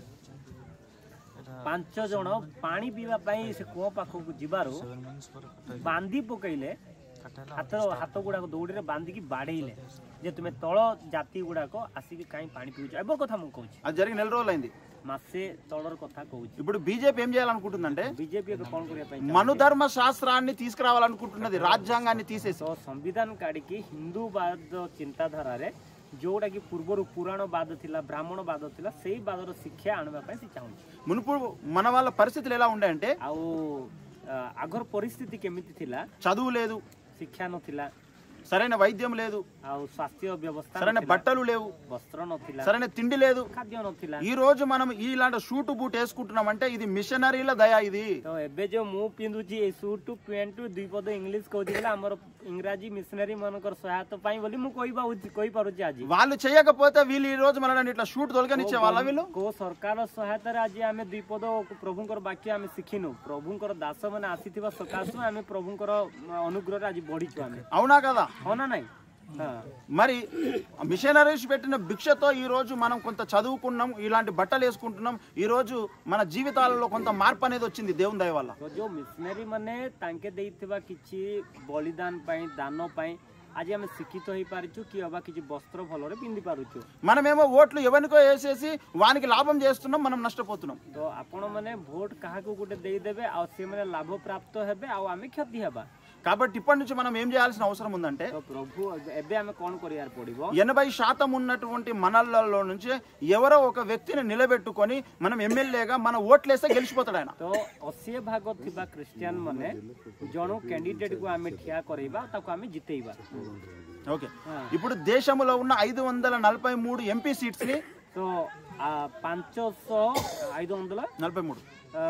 ପାଞ୍ଚ ଜଣ ପାଣି ପିଇବା ପାଇଁ ସେ କୂଅ ପାଖକୁ ଯିବାରୁ ବାନ୍ଧି ପକେଇଲେ ହାତ ହାତ ଗୁଡାକ ଦୌଡ଼ିରେ ବାନ୍ଧିକି ବାଡେଇଲେ ଯେ ତୁମେ ତଳ ଜାତି ଗୁଡାକ ଆସିକି କାହିଁ ପାଣି ପିଉଛ ଏବେ କଥା ମୁଁ କହୁଛି అది జరిగి నెల రోజులైంది ମାସେ ତଳର କଥା କହୁଛି ఇప్పుడు బీజేపీ ఏం చేయాలనుకుంటుందంటే ବିଜେପି ଏବେ କଣ କରିବା ପାଇଁ మనుధర్మ శాస్త్రాన్ని తీసుకురావాలనుకుంటున్నది రాజ్యాంగాన్ని తీసేసి ତ ସମ୍ବିଧାନ କାଢିକି ହିନ୍ଦୁବାଦ ଚିନ୍ତାଧାରାରେ ଯୋଉଟା କି ପୂର୍ବରୁ ପୁରାଣ ବାଦ ଥିଲା ବ୍ରାହ୍ମଣ ବାଦ ଥିଲା ସେଇ ବାଦର ଶିକ୍ଷା ଆଣିବା ପାଇଁ ସେ ଚାହୁଁଛି మునుపు మన వాళ్ళ పరిస్థితులు ఎలా ఉండే ଆଉ ଆଗର ପରିସ୍ଥିତି କେମିତି ଥିଲା చదువు లేదు ଶିକ୍ଷା ନଥିଲା సరైన వైద్యం లేదు ଆଉ ସ୍ୱାସ୍ଥ୍ୟ ବ୍ୟବସ୍ଥା సరైన బట్టలు లేవు ବସ୍ତ୍ର ନଥିଲା సరైన తిండి లేదు ଖାଦ୍ୟ ନଥିଲା ఈ రోజు మనం ఇలాంటి షూట్ బూట్ వేసుకుంటున్నామంటే ఇది మిషనరీల దయ ఇది ତ ଏବେ ଯୋଉ ମୁଁ ପିନ୍ଧୁଛି ଏ ସୁଟ ପ୍ୟାଣ୍ଟ ଦୁଇ ପଦ ଇଂଲିଶ କହୁଛି ବୋଲେ ଆମର ଇଂରାଜୀ ମିଶନାରୀ ମାନଙ୍କର ସହାୟତା ପାଇଁ ବୋଲି ମୁଁ କହିପାରୁଛି କହିପାରୁଛି ଆଜି వాళ్ళు చేయకపోతే వీళ్ళు ఈ రోజు మనల్ని ఇట్లా షూట్ తొలగనిచ్చే వాళ్ళ వీళ్ళు କୋଉ ସରକାର ସହାୟତାରେ ଆଜି ଆମେ ଦୁଇ ପଦ ପ୍ରଭୁଙ୍କର ବାକ୍ୟ ଆମେ ଶିଖିନୁ ପ୍ରଭୁଙ୍କର ଦାସ ମାନେ ଆସିଥିବା ସକାଶୁ ଆମେ ପ୍ରଭୁଙ୍କର ଅନୁଗ୍ରହରେ ଆଜି ବଢିଛୁ ଆମେ అవునా కదా ହଁ ନା ନାଇଁ మరి మిషనరీస్ పెట్టిన భిక్షతో ఈ రోజు మనం కొంత చదువుకున్నాం, ఇలాంటి బట్టలు వేసుకుంటున్నాం, ఈ రోజు మన జీవితాలలో కొంత మార్పు అనేది వచ్చింది దేవుని దయ వల్ల. जो मिशनरी माने तांके देइथिबा किछि बलिदान पई दान पई आज आम शिक्षित हो पारिछु कि अबा किछि वस्त्र भलरे पिंधि पारुछु. మనమేమో ఓట్లు ఎవరికో వేసేసి వానికి లాభం చేస్తున్నాం, మనం నష్టపోతున్నాం. तो आपण माने वोट काहाकू गुटे देई देबे आ से माने लाभ प्राप्त हेबे आ आमे क्षति हेबा. కాబట్టి ఇప్పటి నుంచి మనం ఏం చేయాల్సిన అవసరం ఉందంటే तो प्रभु एबे आमे कोन करियार पडिबो ఎనభై శాతం ఉన్నటువంటి మనల్లో నుంచి ఎవరో ఒక వ్యక్తిని నిలబెట్టుకొని మనం ఎమ్మెల్యేగా మన ఓట్లేస్తే గెలిచిపోతాడు ఆయన. तो अस्सी भाग थिबा क्रिश्चियन माने जणो कैंडिडेट को आमे ठिया करैबा ताको आमे जितैबा. ఓకే, ఇప్పుడు దేశంలో ఉన్న ఐదు వందల నలభై మూడు ఎంపీ సీట్స్ ని तो पांच सौ ఐదు వందల నలభై మూడు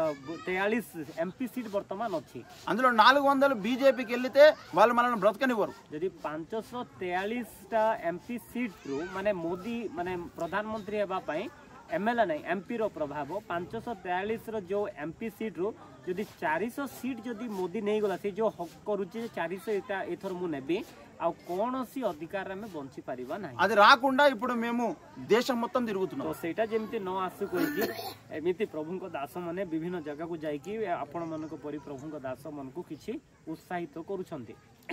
तेयालीस ఎంపీ सीट वर्तमान अच्छी. అందులో నాలుగు వందలు బీజేపీకి వెళ్తే వాళ్ళు మనల్ని బ్రతకనివ్వరు. यदि पांच सौ तेयालीस टा एमपी सीट रु माने मोदी माने प्रधानमंत्री हेबा पई एमएलए नहीं एमपी रो प्रभाव पांच सौ तेयालीस रो जो एमपी सीट रु यदि चार सौ सीट जदि मोदी नहीं गला से जो हक करूचे चार सौ एटा एथर मु नेबी आ कोनोसी अधिकार में बंची परिबा नाही. అది రాకుండా ఇప్పుడు మేము దేశం మొత్తం తిరుగుతున్నాం. तो सेटा जेमति न आसु कोइकी एमिति प्रभुଙ୍କ दास माने विभिन्न जगह को जाईकी आपण मानको परि प्रभुଙ୍କ दास मनकु किछि उत्साहित करूछंती.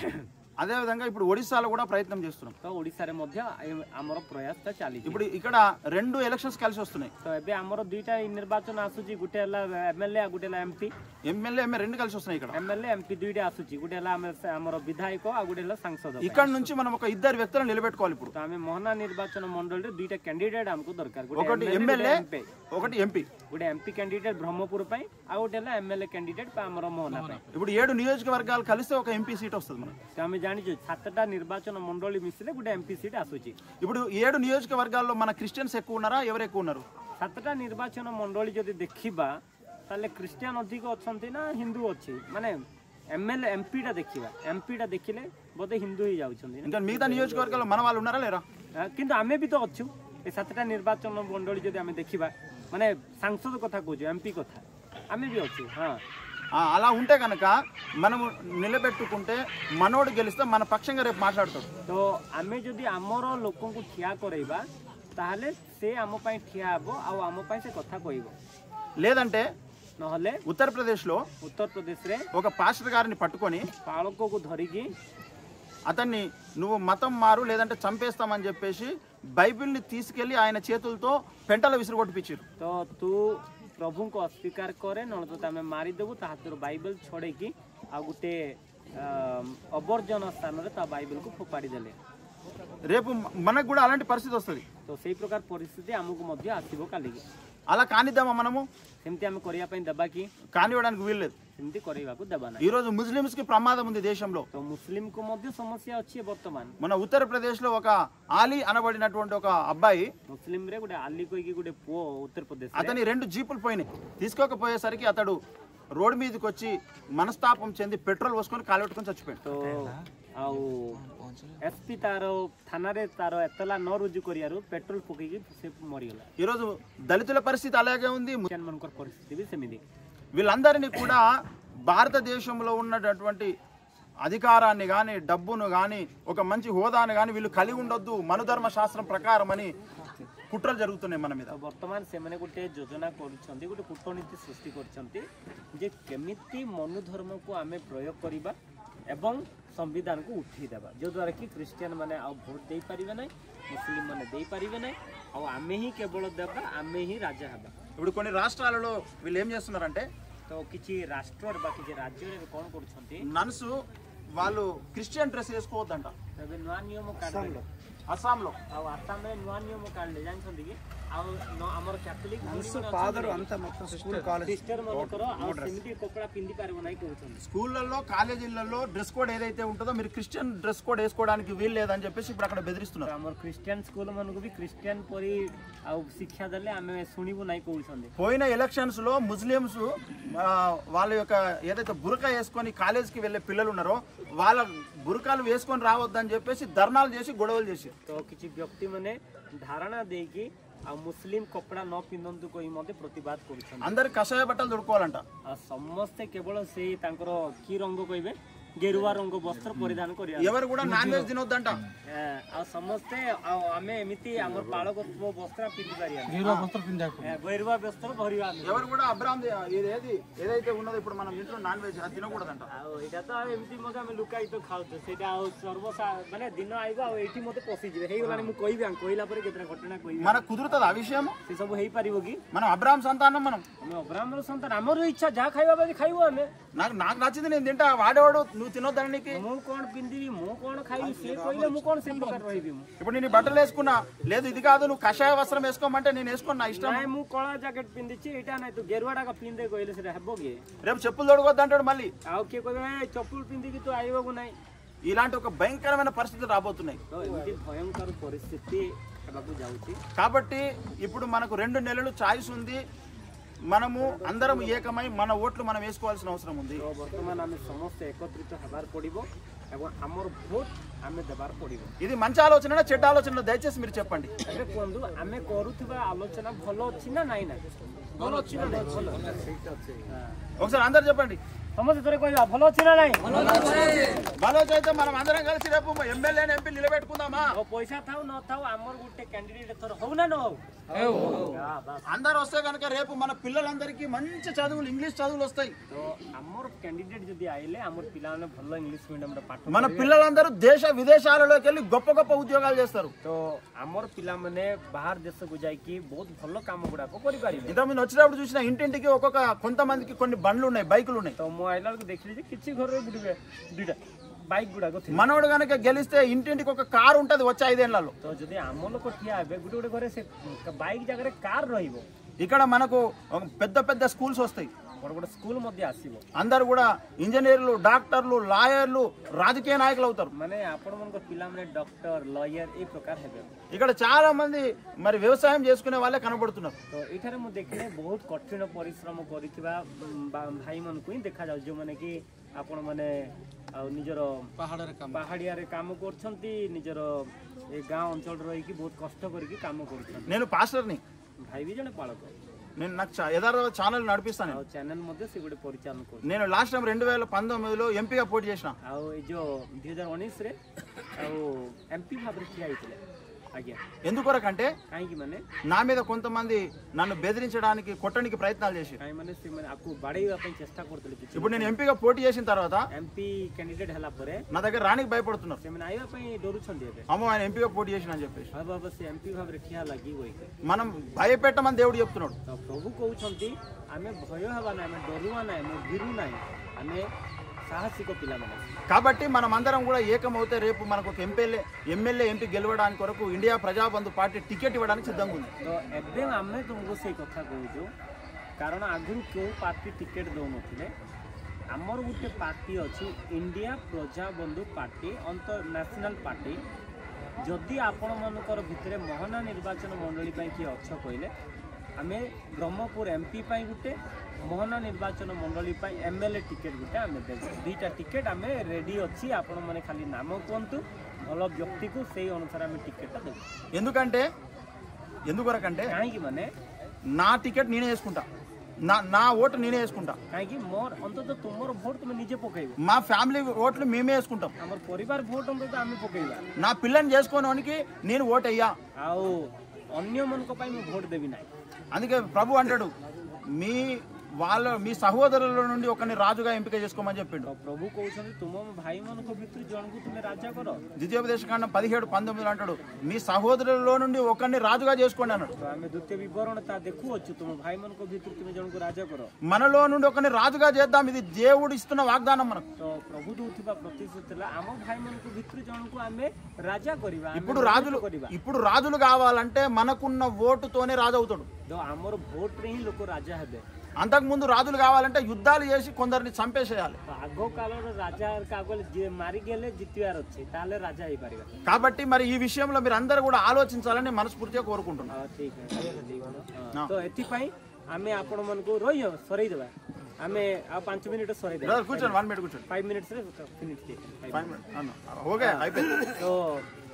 అదే విధంగా ఇప్పుడు ఒడిశాలో కూడా ప్రయత్నం చేస్తున్నాం. तो ओडिसा रे मध्य हमर प्रयास ता चाली. ఇప్పుడు ఇక్కడ రెండు ఎలక్షన్స్ కలిసి వస్తున్నాయి. तो एबे हमर दुईटा निर्वाचन आसुची गुटे हला एमएलए आ गुटे हला एमपी ఎమ్మెల్యే ఎమ్మె రెండు కలిసి వస్తున్నాయి ఇక్కడ. एमएलए एमपी दुईटा आसुची गुटे हला हमर विधायक आ गुटे हला सांसद. ఇక్కడ నుంచి మనం ఒక ఇద్దరు వ్యక్తులను నిలబెట్టుకోవాలి. ఇప్పుడు तो आमे मोहना निर्वाचन मंडल रे दुईटा कैंडिडेट हमको दरकार. ఒకటి ఎమ్మెల్యే ఒకటి ఎంపీ. गुटे एमपी कैंडिडेट ब्रह्मपुर पई आ गुटे हला एमएलए कैंडिडेट पा हमर मोहना पई. ఇప్పుడు ఏడు నియోజకవర్గాలు కలిస్తే ఒక ఎంపీ సీట్ వస్తుంది మనకు. तो आमे जानिछु सातटा निर्वाचन मंडली मिसले गुटे एमपी सीट आसुची. ఇప్పుడు ఏడు నియోజకవర్గాల్లో మన క్రిస్టియన్స్ ఎక్కువ ఉన్నారా ఎవరు ఎక్కువ ఉన్నారు? सातटा निर्वाचन मंडली जदि देखिबा ताले क्रिश्चियन अधिक अछंती ना हिंदू अछि माने एमएलए एमपी टा देखिबा एमपी टा देखिले बोधे हिंदू ही जाउछंती. ఇంకా మిగతా నియోజకవర్గాల్లో మన వాళ్ళు ఉన్నారా లేరా? किंतु आमे भी तो अछु ए सातटा निर्वाचन मंडली जदि आमे देखिबा माने सांसद कथा कहजो एमपी कथा आमे भी अछु. हां అలా ఉంటే కనుక మనం నిలబెట్టుకుంటే మనోడు గెలిస్తే మన పక్షంగా రేపు మాట్లాడతాడు. तो आमे जदि आमर लोकन को ठिया करैबा ताहले से आम पई ठिया हबो आ आम पई से कथा कहइबो. లేదంటే नहले ఉత్తరప్రదేశ్ లో उत्तर प्रदेश रे ఒక పాస్టర్ గారిని పట్టుకొని पालको को धरिकी అతన్ని నువ్వు మతం మారు లేదంటే చంపేస్తామని చెప్పేసి బైబిల్ని తీసుకెళ్లి ఆయన చేతులతో పెంటలో విసిరుగొట్టిపించారు. तो तू प्रभु को अस्वीकार करे न तो तमे मारी देबु ता हाथ बाइबल छोड़े की आ गुटे अवर्जन स्थान रे ता बाइबल को फोपाड़ी देले. రేపు మనకు కూడా అలాంటి పరిస్థితి వస్తుంది. तो सेही प्रकार परिस्थिति हमकु मध्य आसीबो काली. అలా కానిద్దామా మనము? सेमति हम करिया पई दबा की కానివ్వడానికి వీల్లేదు. सेमति करैबाकु दबा ना. ఈ రోజు ముస్లిమ్స్ కి ప్రమాదం ఉంది దేశంలో. तो मुस्लिम को मध्य समस्या अछि वर्तमान. మన ఉత్తరప్రదేశ్ లో ఒక ఆలీ అనబడినటువంటి ఒక అబ్బాయి मुस्लिम रे गुटे आली कोई की गुटे पो उत्तर प्रदेश रे అతని రెండు జీపులు పోయినాయి. తీసుకోకపోయేసరికి అతడు రోడ్ మీదకి వచ్చి మనస్తాపం చెంది పెట్రోల్ పోసుకొని కాలెట్టుకొని చచ్చిపోయాడు. तो आउ एसपी तारो थाना रे तारो एतला न रुजु करियारु पेट्रोल पकई की से मरि गला. ఈ రోజు దళితుల పరిస్థితి అలాగే ఉంది. जन मनकर परिस्थिति भी सेमिदी. వీళ్ళందరినీ కూడా భారతదేశంలో ఉన్నటువంటి అధికారాన్ని కానీ డబ్బును కానీ ఒక మంచి హోదాను కానీ వీళ్ళు కలిగి ఉండొద్దు మనుధర్మ శాస్త్రం ప్రకారం అని కుట్రలు జరుగుతున్నాయి మన మీద. वर्तमान से माने गुटे योजना करूछंती गुटे कूटनीति सृष्टि करछंती जे केमिति मनु धर्म को आमे प्रयोग करिबा एवं संविधान को उठी देबा जो द्वारा कि क्रिश्चियन माने आ वोट दे परिबे नै मुस्लिम माने दे परिबे नै आ आमे ही केवल देबा आमे ही राजा हबा. ఇప్పుడు కొన్ని రాష్ట్రాలలో వీళ్ళు ఏం చేస్తున్నారంటే तो किछि राष्ट्र बाकी जे राज्य रे कोन करूछंती నన్స్ వాళ్ళు క్రిస్టియన్ డ్రెస్ వేసుకోవద్దంట. तबे नुवा नियम काढले అస్సాంలో आ आसाम रे नुवा नियम काढले जानछंती कि आ हमर कैथोलिक ఫాదర్ అంతా మొత్తం స్కూల్ కాలేజ్ सिस्टर मनकर आ सेमिति कपड़ा पिंदी पारबो नै करूछंती. స్కూళ్ళల్లో కాలేజీలలో డ్రెస్ కోడ్ ఏదైతే ఉంటుందో మీరు క్రిస్టియన్ డ్రెస్ కోడ్ వేసుకోవడానికి వీలు లేదని చెప్పేసి ఇప్పుడు అక్కడ బెదిరిస్తున్నారు. हमर क्रिश्चियन स्कूल मनकु भी क्रिश्चियन परी आ शिक्षा देले आमे सुनिबो नै कहउछंदी. పోయిన ఎలక్షన్స్ లో ముస్లిమ్స్ వాళ్ళ యొక్క ఏదైతే బురకా వేసుకొని కాలేజీకి వెళ్ళే పిల్లలు ఉన్నారో వాళ్ళ బురకాలు వేసుకొని రావద్దని చెప్పేసి ధర్నాలు చేసి గొడవలు చేసి तो किछि व्यक्ति माने धारणा देकी आ मुस्लिम कपड़ा न पिंदंतु कोई मते प्रतिवाद करूछन. అందరు కషాయ బట్టలు దొడుకోవాలంట. आ समस्त केवल से तांकर की रंग कहबे गेरुआ रंग वस्त्र परिधान करिया ఎవరు కూడా నాన్ వెజ్ తినొద్దంట आ समस्ते आमे एमिति हमर पाळकत्व वस्त्र पिंधि पारिया गेरुआ वस्त्र पिंधाको गेरुआ वस्त्र भरिया ఎవరు కూడా అబ్రామ్ ఇది ఏది ఏదైతే ఉన్నదో ఇప్పుడు మనం ఇంట్లో నాన్ వెజ్ అది తినకూడదంట एटा तो एमिति मगे हम लुकाई तो खाउ तो सेटा सर्वसा माने दिन आइबो आ एठी मते पसि जिवे हेइ गलानी मु कहिबे हम कहिला परे केतना घटना कहिबे మన కుదురుతది ఆ విషయం से सब हेइ पारिबो की మనం అబ్రామ్ సంతానం మనం हम अब्राह्मण संतान हमर इच्छा जा खाइबा बादी खाइबो हमें నాకు నాకు నచ్చింది నేను తింటా వాడేవాడు నువ్వు తినొద్దని నీకు मु कोन पिंदिबी मु कोन खाइबी से कहिले मु कोन से प्रकार रहिबी मु ఇప్పుడు నేను ఈ బట్టలు వేసుకున్నా లేదు ఇది కాదు నువ్వు కషాయ వస్త్రం వేసుకోమంటే నేను వేసుకోను నా ఇష్టం नाइ मु कळा जैकेट पिंदिछि एटा नै तो गेरुवाडा का पिंदे कहिले से हेबो की రేపు చెప్పులు తొడగొద్దు అంటాడు మళ్ళీ आउ के कहबे चप्पल पिंदिकी तो आइबो नै ఇలాంటి ఒక భయంకరమైన పరిస్థితులు రాబోతున్నాయి तो एमिति भयंकर परिस्थिति हेबाकु जाउछि కాబట్టి ఇప్పుడు మనకు రెండు నెలలు చాయిస్ ఉంది మనము అందరం ఏకమై మన ఓట్లు మనం వేసుకోవాల్సిన అవసరం ఉంది तो वर्तमान आमे समस्त एकत्रित हेबार पड़िबो एवं हमर भोट आमे देबार पड़िबो ఇది మంచి ఆలోచన చెడ్డ ఆలోచన దయచేసి మీరు చెప్పండి एबे कोंदु आमे करूथिबा आलोचना भलो अछि ना नाइ ना भलो अछि ना भलो ఒకసారి అందరు చెప్పండి समस्त तोरे कहबा भलो अछि ना नाइ భలో అయితే మనం అందరం కలిసి రేపు ఎమ్మెల్యేని ఎంపీ నిలబెట్టుకుందామా ओ पैसा थाउ न थाउ हमर गुटे कैंडिडेट थोर हो ना न हो हां बस అందరూ వస్తే కనుక రేపు మన పిల్లలందరికీ మంచి చదువులు ఇంగ్లీష్ చదువులు వస్తాయి तो हमर कैंडिडेट जदी आइले हमर पिलाने भलो इंग्लिश मीडियम रे पाठ మన పిల్లలందరూ దేశ విదేశాలలోకి వెళ్ళి గొప్ప గొప్ప ఉద్యోగాలు చేస్తారు तो हमर पिला माने बाहर देश को जाई की बहुत भलो काम गुडा को करि पारिबे ఇంత ముందు వచ్చినప్పుడు చూసిన ఇంటింటికి ఒక్కొక్క కొంతమందికి కొన్ని బండ్లు ఉన్నాయి బైకులు ఉన్నాయి तो मो आइला को देखली जे किछि घर रे गुडबे दुटा बाइक गुडा को మనోడు కనుక గెలిస్తే ఇంటింటికి ఒక కారు ఉంటది వచ్చే ఐదేళ్లలో तो जदी आम लोक ठिया हेबे गुटे गुटे घरे से बाइक जगह रे कार रहिबो ఇక్కడ మనకు ఒక పెద్ద పెద్ద స్కూల్స్ వస్తాయి बड़ बड़ स्कूल मध्ये आसीबो అందరూ కూడా ఇంజనీర్లు డాక్టర్లు లాయర్లు రాజకీయ నాయకులు అవుతారు माने आपण मन को पिला माने डॉक्टर लॉयर ए प्रकार हेबे ఇక్కడ చాలా మంది మరి వ్యవసాయం చేసుకునే వాళ్ళే కనబడుతున్నారు तो एठारे मु देखले बहुत कठिन परिश्रम करिथिबा भाई मन को ही देखा जाउ जो माने कि आपण माने आ निजर पहाड़ रे काम पहाड़िया रे काम करछंती निजर ए गांव अंचल रही की बहुत कष्ट करके काम करछंती నేను పాస్టర్ని भाई भी जने पालक నేను నాకు చా- యథార్థ ఛానల్ నడిపిస్తాను आ चैनल मध्ये से गुटे परिचालन कर నేను లాస్ట్ టైం రెండు వేల పంతొమ్మిదిలో ఎంపీగా పోటీ చేసిన आ ए जो दो हज़ार उन्नीस रे आ एमपी भाबरे ठिया आइतले आज्ञा ఎందుకొరకంటే काहे की माने నా మీద కొంతమంది నన్ను బెదిరించడానికి కొట్టడానికి ప్రయత్నాలు చేసి काहे माने से माने आपको बाड़ेवा पई चेष्टा करतले किछि ఇప్పుడు నేను ఎంపీగా పోటీ చేసిన తర్వాత एमपी कैंडिडेट हला परे నా దగ్గర రానికి భయపడుతున్నారు से माने आइवा पई डरुछंती एबे అమ్మో ఆయన ఎంపీగా పోటీ చేసిన అని చెప్పేసి अब अब से एमपी भाबरे ठिया लागि होई మనం భయపెట్టమని దేవుడు చెప్తున్నాడు तो प्रभु कहउछंती आमे भय हवा ना आमे डरुवा ना आमे भिरु ना आमे साहसिक पिला माने కాబట్టి మనం అందరం కూడా ఏకమవుతే రేపు మనకు ఒక ఎంపీఎల్ఏ ఎమ్మెల్యే ఎంపీ గెలవడానికి కొరకు ఇండియా ప్రజాబంధు పార్టీ టికెట్ ఇవ్వడానికి సిద్ధంగా ఉంది तो एबे आमे तुमको से कथा कहूछु कारण आगुरु क्यों पार्टी टिकेट दो नथिले हमर गुटे पार्टी अछि India Prajabandhu party international party जदि आपण मानकर भितरे मोहना निर्वाचन मंडली पई कि अछ कहले आमे ब्रह्मपुर एमपी पई गुटे मोहना निर्वाचन मंडली पई एमएलए टिकेट गुटे आमे देबो दुईटा टिकेट आमे रेडी अछि आपण माने खाली नाम कोंतु भलो व्यक्ति को सेही अनुसार आमे टिकेट देबो ఎందుకంటే ఎందుకొరకంటే काहे माने నా టికెట్ నేనే వేసుకుంటా నా నా ఓటు నేనే వేసుకుంటా काहे मोर अंतत तुमर भोट तुम निजे पकेइबो మా ఫ్యామిలీ ఓట్లు మేమే వేసుకుంటాం हमर परिवार भोट अंतत आमे पकेइबा నా పిల్లని చేసుకోనోనికి నేను ఓటు అయ్యా आउ अन्य मन को पाई मैं भोट देबी नाही అందుకే ప్రభు అంటాడు మీ వాళ్ళ మీ సహోదరుల నుండి ఒకరిని రాజుగా ఎంపిక చేసుకోమని చెప్పిండు तो प्रभु कहउछन तुम भाई मन को भितर जन को तुमे राजा करो ద్వితీయోపదేశకాండం పదిహేడు పంతొమ్మిది అంటాడు మీ సహోదరులలో నుండి ఒకరిని రాజుగా చేసుకోండి అన్నాడు तो आमे द्वितीय विवरण ता देखु अछि तुम भाई मन को भितर तुमे जन को राजा करो మనలో నుండి ఒకరిని రాజుగా చేద్దాం ఇది దేవుడు ఇస్తున్న వాగ్దానం మనకు तो प्रभु दोथिबा प्रतिश्रुतिला आम भाई मन को भितर जन को आमे राजा करिबा ఇప్పుడు రాజులు ఇప్పుడు రాజులు కావాలంటే మనకున్న ఓటుతోనే రాజు అవుతాడు तो हमर भोट रे ही लोक राजा हेबे అంతకు ముందు రాజులు కావాలంటే యుద్ధాలు చేసి కొందరిని చంపేసేయాలి तो आगो कालर राजा कागल मारी गेले जितियार अछि ताले राजा हेई परिबा కాబట్టి మరి ఈ విషయంలో మీరు అందరూ కూడా ఆలోచించాలని మనస్ఫూర్తిగా కోరుకుంటున్నాను हाँ ठीक है हाँ। तो एथि पई आमे आपण मन को रोइयो सरै देबा आमे आ पाँच मिनिट सरै देबा కూర్చోండి వన్ మినిట్ కూర్చోండి पाँच मिनट से फिनिश के ఫైవ్ మినిట్ ఓకే అయిపోయింది तो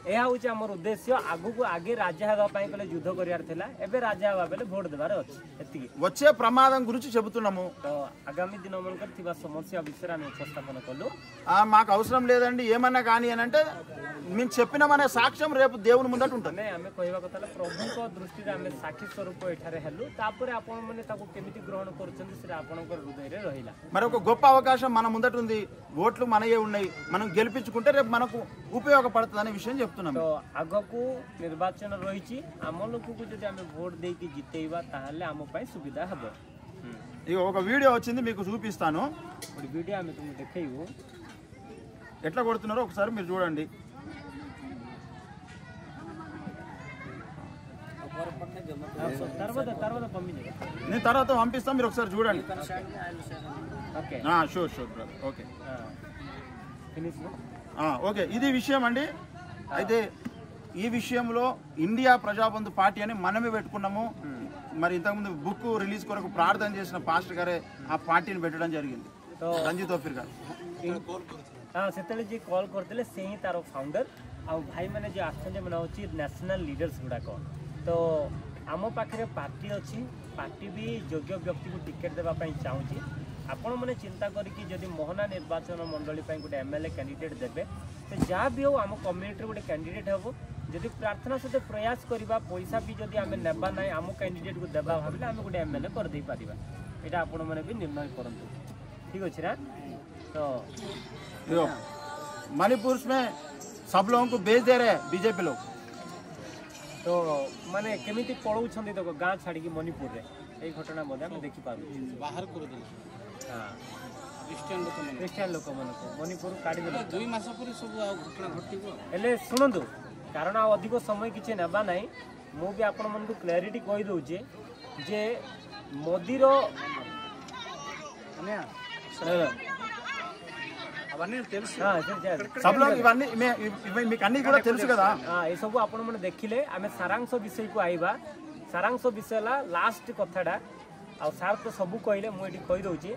यह हूँ आम उद्देश्य आगु को आगे राजा हाँ कहले युद्ध करार एबे राजा हाँ बेले भोट देवार अच्छी వచ్చే ప్రమాదం గురించి చెబుతున్నాము तो आगामी दिन मन समस्या विषय आम उपस्थापन कलु మాకు అవసరం లేదండి ఏమన్నా కానీ అని అంటే మేము చెప్పినామనే సాక్ష్యం రేపు దేవుని ముందట ఉంటుంది आम कहवा कथा प्रभु दृष्टि आम साक्षी स्वरूप एठारे हेलु तापर आपण माने ताको केमिति ग्रहण करूछन्ती से आपनकर हृदय रे रहिला మరి ఒక గొప్ప అవకాశం మన ముందట ఉంది ఓట్లు మనయే ఉన్నాయి మనం గెలిపించుకుంటే రేపు మనకు ఉపయోగపడుతుంది అనే విషయం చెప్తున్నాం तो आगकू निर्वाचन रही आम लोक को जब आम भोट देकी जितेबा ताहले आम पई सुविधा हबो ఇక ఒక వీడియో వచ్చింది మీకు చూపిస్తాను और वीडियो आम तुम देखैबो ఎట్లా కొడుతున్నారో ఒకసారి మీరు చూడండి తర్వాత తర్వాత పంపించండి నేను తర్వాత పంపిస్తాను మీరు ఒకసారి చూడండి ఓకే ఆ sure sure brother okay finish ఆ ఓకే ఇది విషయం అండి అయితే ఈ విషయంలో ఇండియా ప్రజాబంధు పార్టీ అని మనమే పెట్టుకున్నాము మరి ఇంతకుముందు బుక్ రిలీజ్ కొరకు ప్రార్థన చేసిన పాస్టర్ గారే ఆ పార్టీని పెట్టడం జరిగింది రంజిత్ ఓఫిర్ గారు ସେତେବେଳେ ଯିଏ କଲ୍ କରିଥିଲେ ସେ ହିଁ ତାର ଫାଉଣ୍ଡର ଆଉ ଭାଇମାନେ ଯିଏ ଆସୁଛନ୍ତି ମାନେ ହେଉଛି ନ୍ୟାସନାଲ୍ ଲିଡର୍ସ ଗୁଡ଼ାକ ତ ଆମ ପାଖରେ ପାର୍ଟି ଅଛି ପାର୍ଟି ବି ଯୋଗ୍ୟ ବ୍ୟକ୍ତିକୁ ଟିକେଟ୍ ଦେବା ପାଇଁ ଚାହୁଁଛି ଆପଣମାନେ ଚିନ୍ତା କରିକି ଯଦି ମୋହନା ନିର୍ବାଚନ ମଣ୍ଡଳୀ ପାଇଁ ଗୋଟେ ଏମ୍ ଏଲ୍ ଏ କ୍ୟାଣ୍ଡିଡେଟ୍ ଦେବେ ତ ଯାହା ବି ହେଉ ଆମ କମ୍ୟୁନିଟିରେ ଗୋଟେ କ୍ୟାଣ୍ଡିଡେଟ୍ ହେବ ଯଦି ପ୍ରାର୍ଥନା ସହିତ ପ୍ରୟାସ କରିବା ପଇସା ବି ଯଦି ଆମେ ନେବା ନାହିଁ ଆମ କ୍ୟାଣ୍ଡିଡେଟ୍କୁ ଦେବା ଭାବିଲେ ଆମେ ଗୋଟେ ଏମ୍ ଏଲ୍ ଏ କରିଦେଇପାରିବା ଏଇଟା ଆପଣମାନେ ବି ନିର୍ଣ୍ଣୟ କରନ୍ତୁ ଠିକ୍ ଅଛି ନା तो देखो मणिपुर में सब लोगों को भेज दे रहे हैं बीजेपी लोग तो माने केमिति पळौछन्ती तो गाँ छाड़ी मणिपुर रे एई घटना मध्ये हम देखि पाबु बाहर कर दे हां क्रिश्चियन लोक मन क्रिश्चियन लोक मन को मणिपुर काढी दे दुई मास पर सब घटना घटिबो एले सुनंदु कारण आ अधिक समय किछि नेबा नै मु भी आपण मन को क्लैरिटी कहि दउ जे जे मोदी रो అన్నయ్య అవన్నీ తెలుసు हां सब लोग इवన్నీ మీకు అన్ని కూడా తెలుసు కదా हां ए सब आपण मन देखिले आमे सारांश विषय को आइबा सारांश विषय ला लास्ट कथाडा आ सार तो सब कहले मु एठी कहि दउची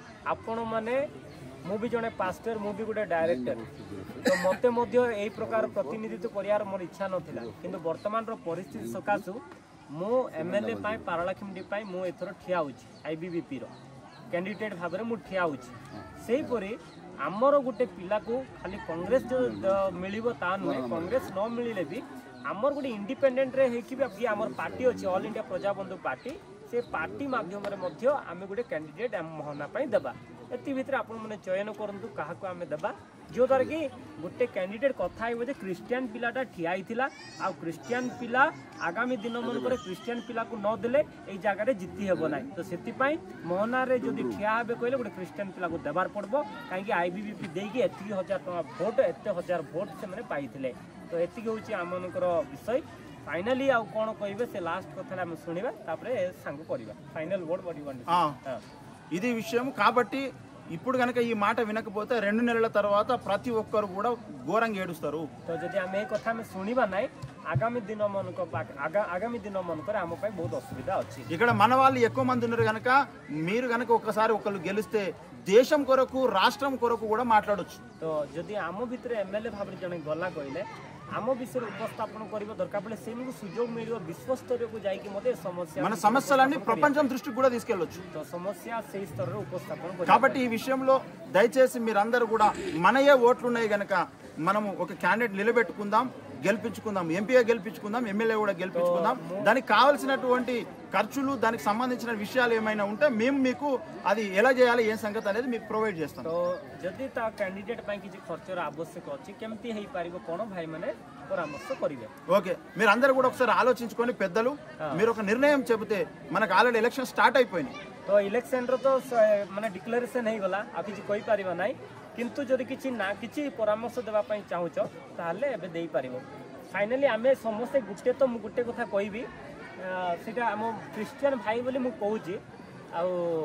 आपण माने मु भी जने पास्टर मु भी गुटे डायरेक्टर तो मते मध्य एई प्रकार प्रतिनिधित्व करियार मोर इच्छा नथिला किंतु वर्तमान रो परिस्थिति सकासु मु एमएलए पाई पारलाखिमडी पाई मु एथरो ठिया होची आईबीवीपी रो कैंडिडेट भाबरे मु ठिया होची सेही परी आमर गोटे पिला को खाली कांग्रेस जो मिलिबो ता नुहे कांग्रेस न मिलिले भी आमर गोटे इंडिपेंडेंट रे हे कि भी आमर पार्टी अछि ऑल इंडिया प्रजाबंधु पार्टी से पार्टी माध्यम रे मध्य आमे गोटे कैंडिडेट आम मोहना पाई देबा एति भितर आपण माने चयन करंतु काहा को आमे देबा जो दर कि गोटे कैंडिडेट कथा आइबो जे क्रिश्चियन पिलाटा ठिया आइथिला आ क्रिश्चियन पिला आगामी दिन मन करे क्रिश्चियन पिला को न देले एई जगह रे जित्ति हेबो नै तो सेति पई मोहना रे जदी ठिया हेबे कहले गोटे क्रिश्चियन पिला को देबार पड़बो काहे कि आईबीवीपी देकी एति हजार टका वोट एते हजार वोट से माने पाइथिले तो एति होची आमनकर विषय फाइनली आ कोन कहबे से लास्ट कथा हम सुनिबा तापरे सांग करिबा फाइनल वर्ड बडिबंడి ఆ ఇది విషయం కాబట్టి ఇప్పుడు గనక ఈ మాట వినకపోతే రెండు నెలల తర్వాత ప్రతి ఒక్కరు కూడా ఘోరంగా ఏడుస్తారు तो जदि आम कथा में सुनिबा नै आगामी दिन मन को आगामी दिन मन को आम पई बहुत असुविधा अछि ఇక్కడ మన వాళ్ళు ఎక్కువ మంది ఉన్నారు గనక మీరు గనక ఒక్కసారి ఒకళ్ళు గెలిస్తే దేశం కొరకు రాష్ట్రం కొరకు కూడా మాట్లాడొచ్చు तो जदि आम भितर एमएलए भाबरे जने गला कहले आम विषय उपस्थापन करिबो दरकार पड़े सेमु सुयोग मिलिबो विश्व स्तर को जाई कि मते समस्या మన సమస్యలన్నీ ప్రపంచం దృష్టికి కూడా తీసుకెళ్ళొచ్చు तो समस्या सेही स्तर रे उपस्थापन करिबो కాబట్టి ఈ విషయంలో దయచేసి మీరందరూ కూడా మనయే ఓట్లు ఉన్నాయి గనక మనము ఒక క్యాండిడేట్ నిలబెట్టుకుందాం గెలిపించుకుందాం ఎంపీగా గెలిపించుకుందాం ఎమ్మెల్యే కూడా గెలిపించుకుందాం దానికి కావాల్సినటువంటి ఖర్చులు దానికి సంబంధించిన విషయాలు ఏమైనా ఉంటే మేము మీకు అది ఎలా చేయాలి ఏం సంగతి అనేది మీకు ప్రొవైడ్ చేస్తాం तो जदि ता कैंडिडेट पई किछि खर्चर आवश्यक अछि केमती हेई पारिबो कोन भाई माने परामर्श करिवे ఓకే మీరు అందరూ కూడా ఒకసారి ఆలోచించుకొని పెద్దలు మీరు ఒక నిర్ణయం చెబితే మనకు ఆల్రెడీ ఎలక్షన్ స్టార్ట్ అయిపోయింది तो इलेक्शन रो तो माने डिक्लेरेशन हेई गला आ किछि कोइ पारिबा नै किंतु जदि किछि ना किछि परामर्श देबा पई चाहूछ ताहले एबे देई पारिबो फाइनली आमे समस्त गुटे तो मु गुटे कथा कहबी सेटा हम क्रिश्चियन भाई बोली मु कहूची आ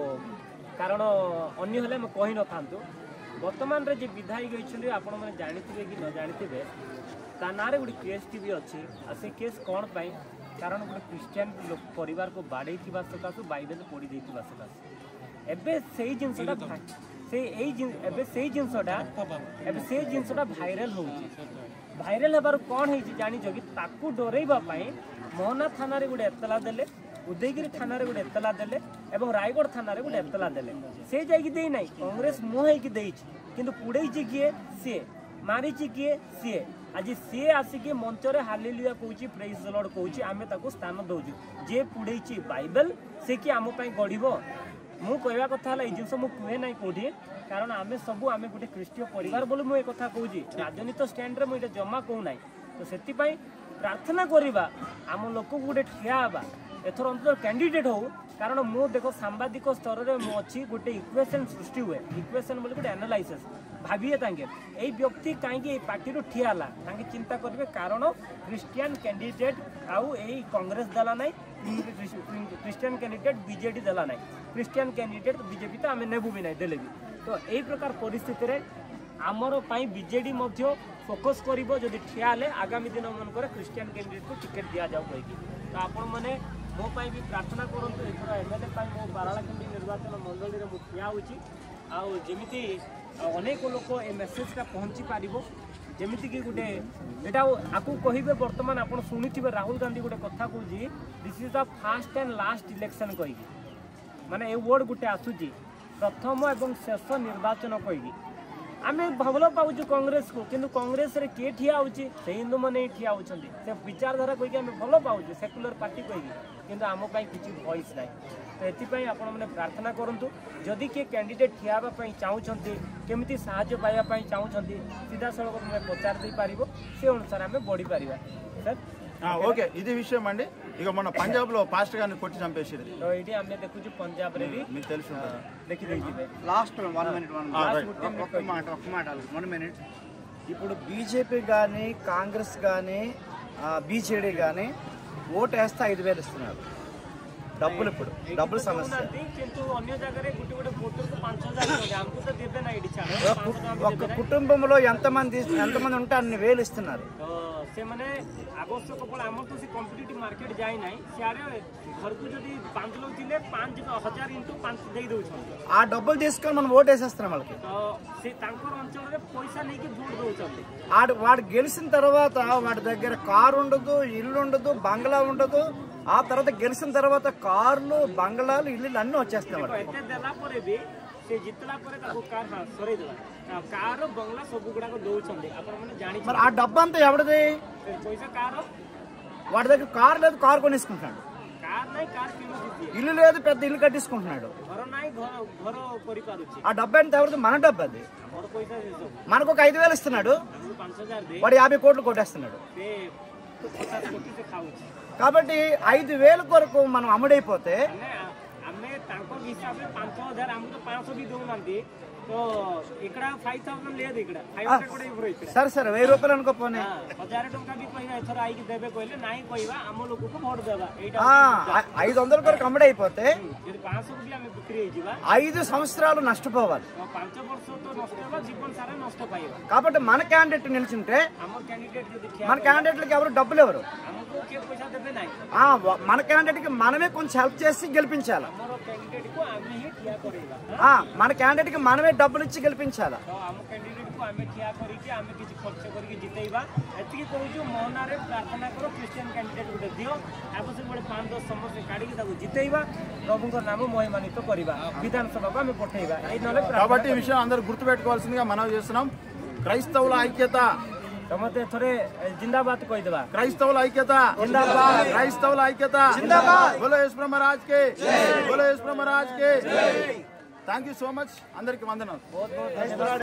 कारण अन्य हले हम कहि न थांतु वर्तमान रे जे विधायक होइछले आपण माने जानिथिबे कि न जानिथिबे ता नारे गुडी केस टीवी अछि आ से केस कोन पई कारण गोटे क्रिश्चियन परिवार को बाड़े थिबा सकासु बाइबल पढ़ी देथिबा सकासु एबे सेही जिंसटा से एई एबे सेही जिंसटा एबे सेही जिंसटा भाइरल होउची भाइराल हेबार कौन है जानिछ कि ताकू डरैबा पई मोहना थाना रे गोटे एतला देले उदयगिरी थाना रे गोटे एतला देले एवं रायगढ़ थाना रे गोटे एतला देले से जाई दे नै कांग्रेस मोह है कि देछि किंतु पुड़ै छि किए से मारी छि किए से आज सी आसिक मंच में हालेलुया कहूँ प्रेज द लॉर्ड कहूँ आम ताको स्थान दौचु जे पुड़े बाइबल से कि आम गढ़ मु कहवा कथा जिन मु कहे ना कौटी कारण आम सब आम गोटे ख्रीष्टीय परिवार बोली मुझे कथा कहूँ राजनीति स्टैंड रे मुझे जमा कहूना तो से प्रार्थना करवा आम लोक को गोटे ठिया एथर अंतर कैंडिडेट हो कारण मु देख सांबादिक स्तर में मुझे गोटे इक्वेशन सृष्टि हुए इक्वेशन बोले गोटे एनालाइसिस भाविए तांके ए व्यक्ति कहीं पार्टी ठिया चिंता करेंगे कारण क्रिश्चियन कैंडिडेट आउ ए कांग्रेस देला ना क्रिश्चियन कैंडिडेट बीजेडी देला ना क्रिश्चियन कैंडिडेट बीजेपी तो आम नेबू भी ना देले भी तो यही प्रकार परिस्थिति रे आमर पाई बीजेडी मध्य फोकस करिवो जदि ठिया हेले आगामी दिन मनकर क्रिश्चियन कैंडिडेट को टिकेट दिया जाऊ कहीकि तो आपण माने मो पाई भी प्रार्थना करंतु एथरा एमएलए पाई मो बारालाखंडी निर्वाचन मंडली रे मु ठिया होची आ जेमिति अनेक लोक ए मेसेजटा पहुँची पार जमीती कि गोटे यहाँ आपको कहे बर्तमान आप शुणी राहुल गांधी गोटे कथा कहूँ this is the first and last election कही माने ए वर्ड गोटे आसूची प्रथम एवं शेष निर्वाचन कही आम भल पाऊँ कांग्रेस को किंतु कांग्रेस रे किए ठिया होची से हिंदू मैंने ठिया होती से विचारधारा कहीकि आम भल पाऊँ सेक्युलर पार्टी कही किंतु आम किसी वॉइस ना तो ये आपण मैंने प्रार्थना करूँ जदि किए कैंडिडेट ठिया चाहूँगी केमी साहाय्य पाइबा चाहूँगी सीधा सड़क तुम्हें पचार दे पार से अनुसार आम बढ़ी पार सर हाँ ओके इधी विषय अंडी इक मन पंजाब लो फास्ट गा कोटी चंपेसी तो ये आम देखु पंजाब रे भी देखी देखिए లాస్ట్ వన్ మినిట్ వన్ మాట ఒక మాట వన్ మినిట్ ఇప్పుడు బీజేపీ కానీ కాంగ్రెస్ కానీ బీజేడీ కానీ ఓటు వేస్తే ఐదు వేలు ఇస్తున్నారు డబ్బులు ఇప్పుడు డబ్బులు సమస్య ఒక కుటుంబంలో ఎంతమంది ఎంతమంది ఉంటే అన్ని వేలు ఇస్తున్నారు से माने आवश्यक पड़ा आम तो कॉम्पिटिटिव मार्केट जाए ना सियारे घर को जब पांच लोग थिले पांच हजार इंटू पांच दे दउछन आ डबल తీసుకొని మనం ఓట్ వేసేస్తాం వాళ్ళకి तो से तांकर अंचल रे पैसा लेके वोट దउछन ఆడ వాడు గెలిచిన తర్వాత వాడి దగ్గర కారు ఉండదు ఇల్లు ఉండదు బంగ్లా ఉండదు ఆ తర్వాత గెలిచిన తర్వాత కార్లు బంగ్లాలు ఇల్లు అన్నీ వచ్చేస్తాయి వాడు అయితే దేలా పరే బి से जितला परे ताको कार हां सरे देला कार बंगला सब गुडा को दउछन आपण माने जानि మరి ఆ డబ్బు అంతా ఎవరిది पैसा कार వాడి దగ్గర కార్ లేదు కార్ కొనేసుకుంటాడు कार नाही कार किलो दिती ఇల్లు లేదు పెద్ద ఇల్లు కట్టించుకుంటున్నాడు घर नाही घर घर करि पारुची ఆ డబ్బు ఎంత ఎవరిది మన డబ్బు అది और पैसा देसो మనకు ఒక ఐదు వేలు ఇస్తున్నాడు पांच हजार दे వాడు యాభై కోట్లు కొట్టేస్తున్నాడు ते पचास कोटी से खाउची కాబట్టి ఐదు వేల కొరకు మనం అమ్ముడైపోతే आमे तांको हिसाब से पांच हजार आम तो पांच सौ भी दउनांती तो इकड़ा फाइव थाउजेंड ले इकड़ा फाइव हंड्रेड कोडे इब्रो इकड़ा సరే సరే వెయ్యి రూపాయలు అనుకో పోనీ हजार टंका भी कहबा एथर आई के देबे कहले नाही कहबा आम लोग को वोट देबा एटा ఐదు వందల కొరకు అమ్ముడైపోతే यदि पांच सौ भी आमे बिक्री हे जिबा ఐదు సంవత్సరాలు నష్టపోవాలి पांच वर्ष तो नष्ट होबा जीवन सारा नष्ट पाइबा కాబట్టి మన క్యాండిడేట్ నిల్చుంటే हमर कैंडिडेट यदि మన క్యాండిడేట్లకు ఎవరు డబ్బులు ఎవరు हमको के पैसा देबे नाही ఆ మన క్యాండిడేట్ కి మనమే కొంచెం హెల్ప్ చేసి గెలిపించాలి हमर कैंडिडेट को आमे ही ठिया करेगा ఆ మన క్యాండిడేట్ కి మనమే డబ్బులు ఇచ్చి గెలిపించాలి तो हम कैंडिडेट को आमे ठिया करी के आमे किछि खर्च करी के जितेइबा एतिकी कहू जो मोहना रे प्रार्थना करो क्रिश्चियन कैंडिडेट गुटे दियो आवश्यक बड़े पांच दस समस्त काढी के ताको जितेइबा प्रभुंकर नाम महिमान्वित करिबा विधानसभा को आमे पठेइबा ए नले కాబట్టి ఈ విషయం అందరూ గుర్తుపెట్టుకోవాల్సిందిగా మనవి చేస్తున్నాం క్రైస్తవుల ఐక్యత समते थोड़े जिंदाबाद कह देबा క్రైస్తవుల ఐక్యత जिंदाबाद క్రైస్తవుల ఐక్యత जिंदाबाद बोलो యేసు महाराज के बोलो యేసు महाराज के థాంక్యూ సో మచ్ అందరికి వందనాలు बहुत बहुत धन्यवाद।